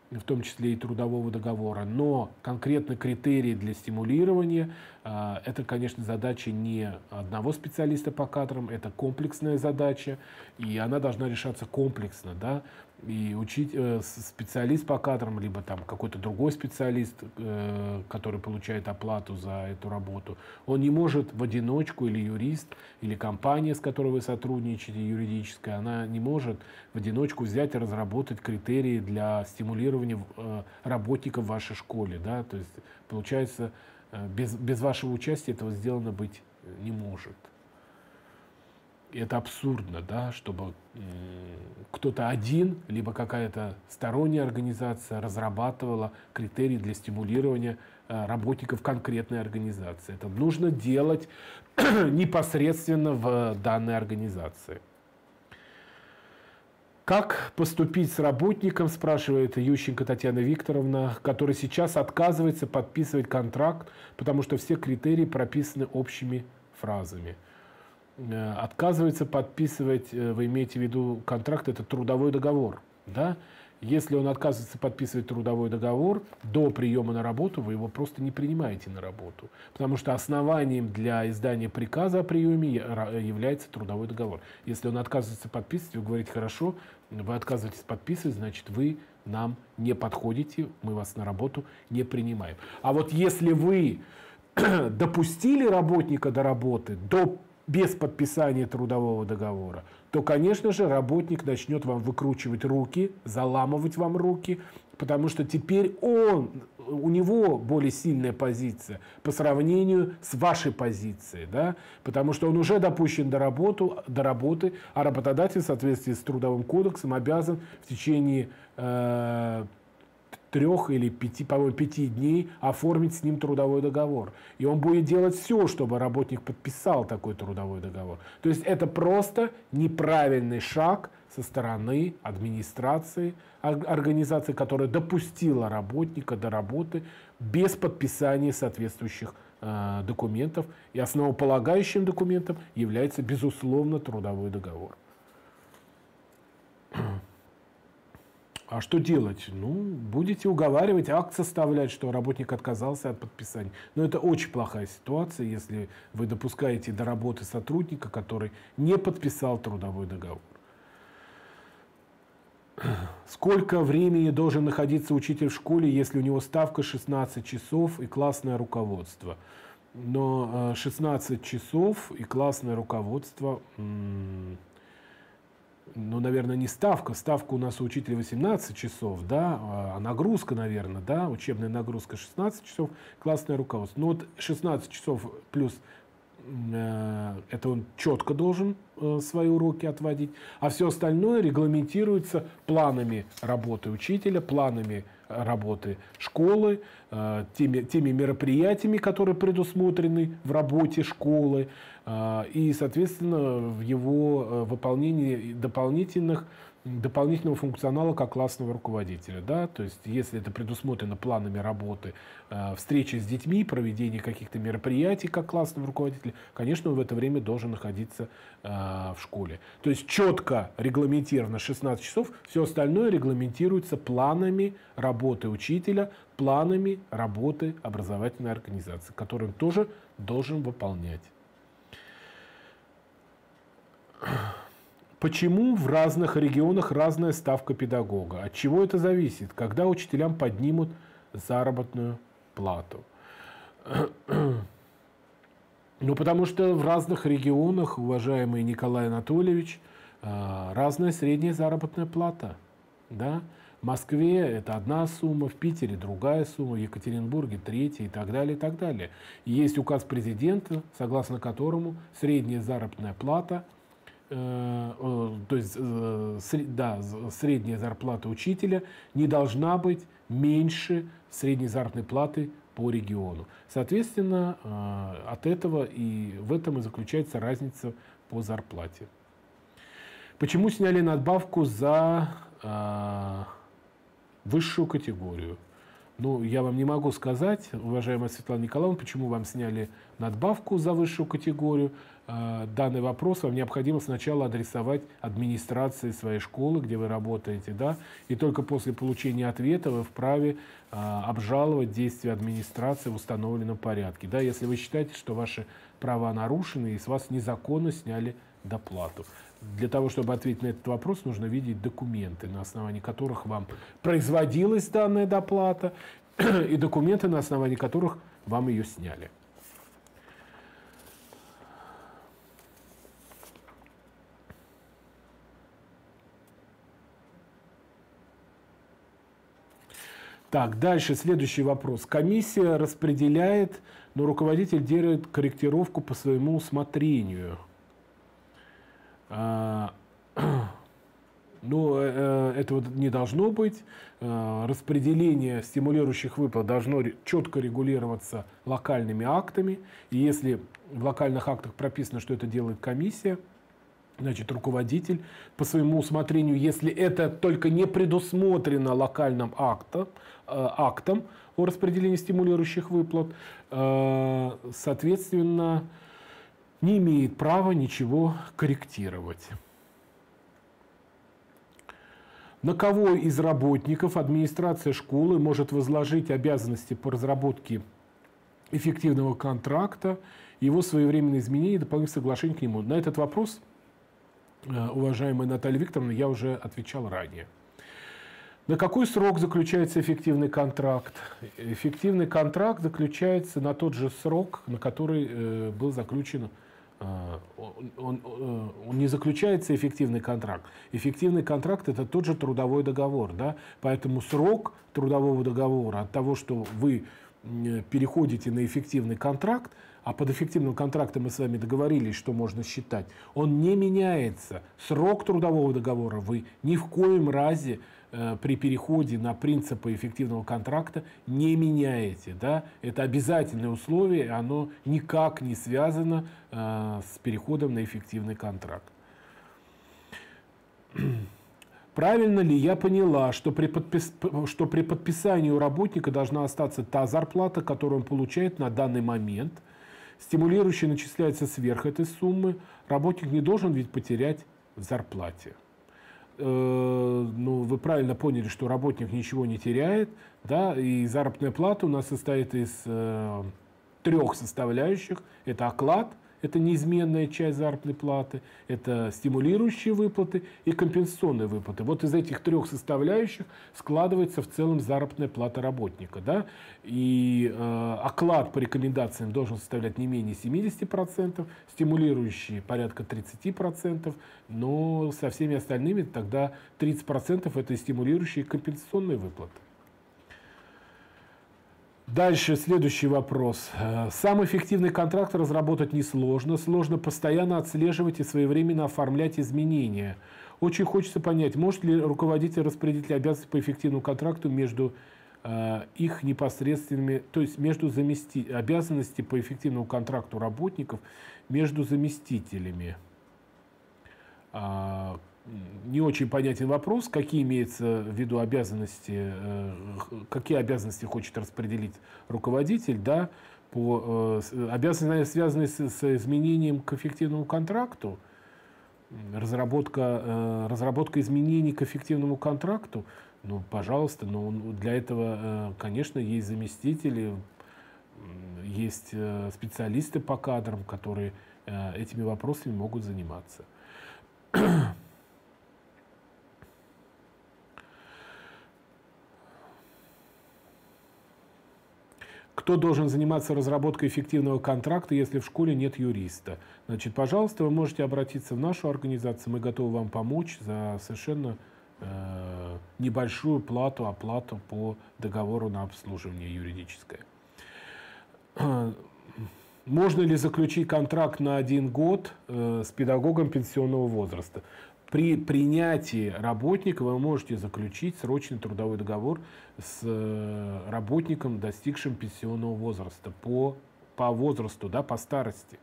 в том числе и трудового договора. Но конкретно критерии для стимулирования – это, конечно, задача не одного специалиста по кадрам, это комплексная задача, и она должна решаться комплексно. Да? И учить, э, специалист по кадрам, либо там какой-то другой специалист, э, который получает оплату за эту работу, он не может в одиночку, или юрист, или компания, с которой вы сотрудничаете, юридическая, она не может в одиночку взять и разработать критерии для стимулирования э, работников в вашей школе. Да? То есть, получается, э, без, без вашего участия этого сделано быть не может. И это абсурдно, да, чтобы кто-то один, либо какая-то сторонняя организация разрабатывала критерии для стимулирования работников конкретной организации. Это нужно делать непосредственно в данной организации. Как поступить с работником, спрашивает Ющенко Татьяна Викторовна, который сейчас отказывается подписывать контракт, потому что все критерии прописаны общими фразами. Отказывается подписывать, вы имеете в виду контракт, это трудовой договор. Да? Если он отказывается подписывать трудовой договор, до приема на работу вы его просто не принимаете на работу. Потому что основанием для издания приказа о приеме является трудовой договор. Если он отказывается подписывать, вы говорите: хорошо, вы отказываетесь подписывать, значит, вы нам не подходите, мы вас на работу не принимаем. А вот если вы допустили работника до работы, до без подписания трудового договора, то, конечно же, работник начнет вам выкручивать руки, заламывать вам руки, потому что теперь он, у него более сильная позиция по сравнению с вашей позицией, да? Потому что он уже допущен до, работу, до работы, а работодатель в соответствии с Трудовым кодексом обязан в течение э, трех или пяти, по-моему, пяти дней оформить с ним трудовой договор. И он будет делать все, чтобы работник подписал такой трудовой договор. То есть это просто неправильный шаг со стороны администрации, организации, которая допустила работника до работы без подписания соответствующих э, документов. И основополагающим документом является, безусловно, трудовой договор. А что делать? Ну, будете уговаривать, акт составлять, что работник отказался от подписания. Но это очень плохая ситуация, если вы допускаете до работы сотрудника, который не подписал трудовой договор. Сколько времени должен находиться учитель в школе, если у него ставка шестнадцать часов и классное руководство? Но шестнадцать часов и классное руководство... Ну, наверное, не ставка. Ставка у нас у учителя восемнадцать часов, да, а нагрузка, наверное, да, учебная нагрузка шестнадцать часов, классное руководство. Ну, вот шестнадцать часов плюс э, это он четко должен э, свои уроки отводить, а все остальное регламентируется планами работы учителя, планами работы школы, э, теми, теми мероприятиями, которые предусмотрены в работе школы, и, соответственно, в его выполнении дополнительных, дополнительного функционала как классного руководителя. Да? То есть, если это предусмотрено планами работы, встречи с детьми, проведение каких-то мероприятий как классного руководителя, конечно, он в это время должен находиться в школе. То есть, четко регламентировано шестнадцать часов, все остальное регламентируется планами работы учителя, планами работы образовательной организации, которую он тоже должен выполнять. Почему в разных регионах разная ставка педагога? От чего это зависит? Когда учителям поднимут заработную плату? Ну, потому что в разных регионах, уважаемый Николай Анатольевич, разная средняя заработная плата. Да? В Москве это одна сумма, в Питере другая сумма, в Екатеринбурге третья и так далее, и так далее. И есть указ президента, согласно которому средняя заработная плата, то есть, да, средняя зарплата учителя не должна быть меньше средней заработной платы по региону. Соответственно, от этого и в этом и заключается разница по зарплате. Почему сняли надбавку за высшую категорию? Ну, я вам не могу сказать, уважаемая Светлана Николаевна, почему вам сняли надбавку за высшую категорию. Данный вопрос вам необходимо сначала адресовать администрации своей школы, где вы работаете, да, и только после получения ответа вы вправе а, обжаловать действия администрации в установленном порядке, да, если вы считаете, что ваши права нарушены и с вас незаконно сняли доплату. Для того, чтобы ответить на этот вопрос, нужно видеть документы, на основании которых вам производилась данная доплата, и документы, на основании которых вам ее сняли. Так, дальше следующий вопрос. Комиссия распределяет, но руководитель делает корректировку по своему усмотрению. А, ну, этого не должно быть. Распределение стимулирующих выплат должно четко регулироваться локальными актами. И если в локальных актах прописано, что это делает комиссия, значит, руководитель по своему усмотрению, если это только не предусмотрено локальным актом, э, актом о распределении стимулирующих выплат, э, соответственно, не имеет права ничего корректировать. На кого из работников администрация школы может возложить обязанности по разработке эффективного контракта, его своевременное изменение и дополнительное соглашение к нему? На этот вопрос, уважаемая Наталья Викторовна, я уже отвечал ранее. На какой срок заключается эффективный контракт? Эффективный контракт заключается на тот же срок, на который э, был заключен. Э, он, он, он не заключается эффективный контракт. Эффективный контракт – это тот же трудовой договор. Да? Поэтому срок трудового договора от того, что вы переходите на эффективный контракт, а под эффективным контрактом мы с вами договорились, что можно считать, он не меняется. Срок трудового договора вы ни в коем разе э, при переходе на принципы эффективного контракта не меняете. Да? Это обязательное условие, оно никак не связано э, с переходом на эффективный контракт. Правильно ли я поняла, что при, подпис... что при подписании у работника должна остаться та зарплата, которую он получает на данный момент? Стимулирующий начисляется сверх этой суммы. Работник не должен ведь потерять в зарплате. Э, ну, вы правильно поняли, что работник ничего не теряет. Да? И заработная плата у нас состоит из э, трех составляющих. Это оклад. Это неизменная часть заработной платы, это стимулирующие выплаты и компенсационные выплаты. Вот из этих трех составляющих складывается в целом заработная плата работника. Да? И э, оклад по рекомендациям должен составлять не менее семидесяти процентов, стимулирующие порядка тридцати процентов, но со всеми остальными тогда тридцать процентов это стимулирующие и компенсационные выплаты. Дальше следующий вопрос. Сам эффективный контракт разработать несложно. Сложно постоянно отслеживать и своевременно оформлять изменения. Очень хочется понять, может ли руководитель распределить обязанности по эффективному контракту между э, их непосредственными, то есть между замести, обязанности по эффективному контракту работников между заместителями. А, не очень понятен вопрос, какие имеются в виду обязанности, какие обязанности хочет распределить руководитель, да, по обязанности, связанные с, с изменением к эффективному контракту, разработка, разработка изменений к эффективному контракту, ну, пожалуйста, но для этого, конечно, есть заместители, есть специалисты по кадрам, которые этими вопросами могут заниматься. Кто должен заниматься разработкой эффективного контракта, если в школе нет юриста? Значит, пожалуйста, вы можете обратиться в нашу организацию, мы готовы вам помочь за совершенно э, небольшую плату, оплату по договору на обслуживание юридическое. Можно ли заключить контракт на один год э, с педагогом пенсионного возраста? При принятии работника вы можете заключить срочный трудовой договор с работником, достигшим пенсионного возраста, по, по возрасту, да, по старости.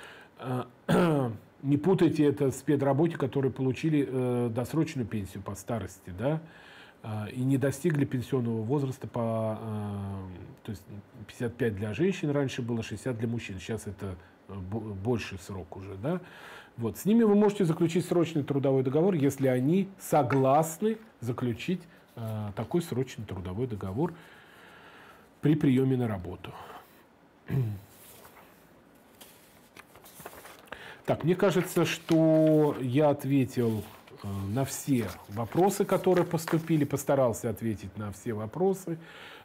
Не путайте это с педработниками, которые получили э, досрочную пенсию по старости. Да? и не достигли пенсионного возраста, по, то есть пятьдесят пять для женщин раньше было, шестьдесят для мужчин. Сейчас это больший срок уже. Да? Вот. С ними вы можете заключить срочный трудовой договор, если они согласны заключить такой срочный трудовой договор при приеме на работу. Так, мне кажется, что я ответил на все вопросы, которые поступили, постарался ответить на все вопросы.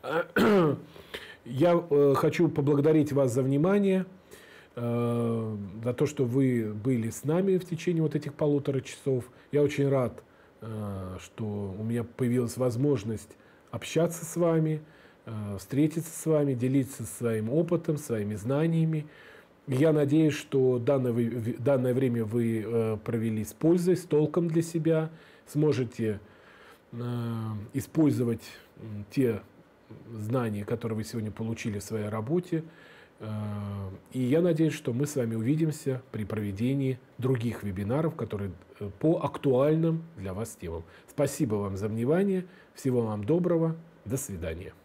Я хочу поблагодарить вас за внимание, за то, что вы были с нами в течение вот этих полутора часов. Я очень рад, что у меня появилась возможность общаться с вами, встретиться с вами, делиться своим опытом, своими знаниями. Я надеюсь, что данное, данное время вы провели с пользой, с толком для себя, сможете использовать те знания, которые вы сегодня получили в своей работе. И я надеюсь, что мы с вами увидимся при проведении других вебинаров, которые по актуальным для вас темам. Спасибо вам за внимание. Всего вам доброго. До свидания.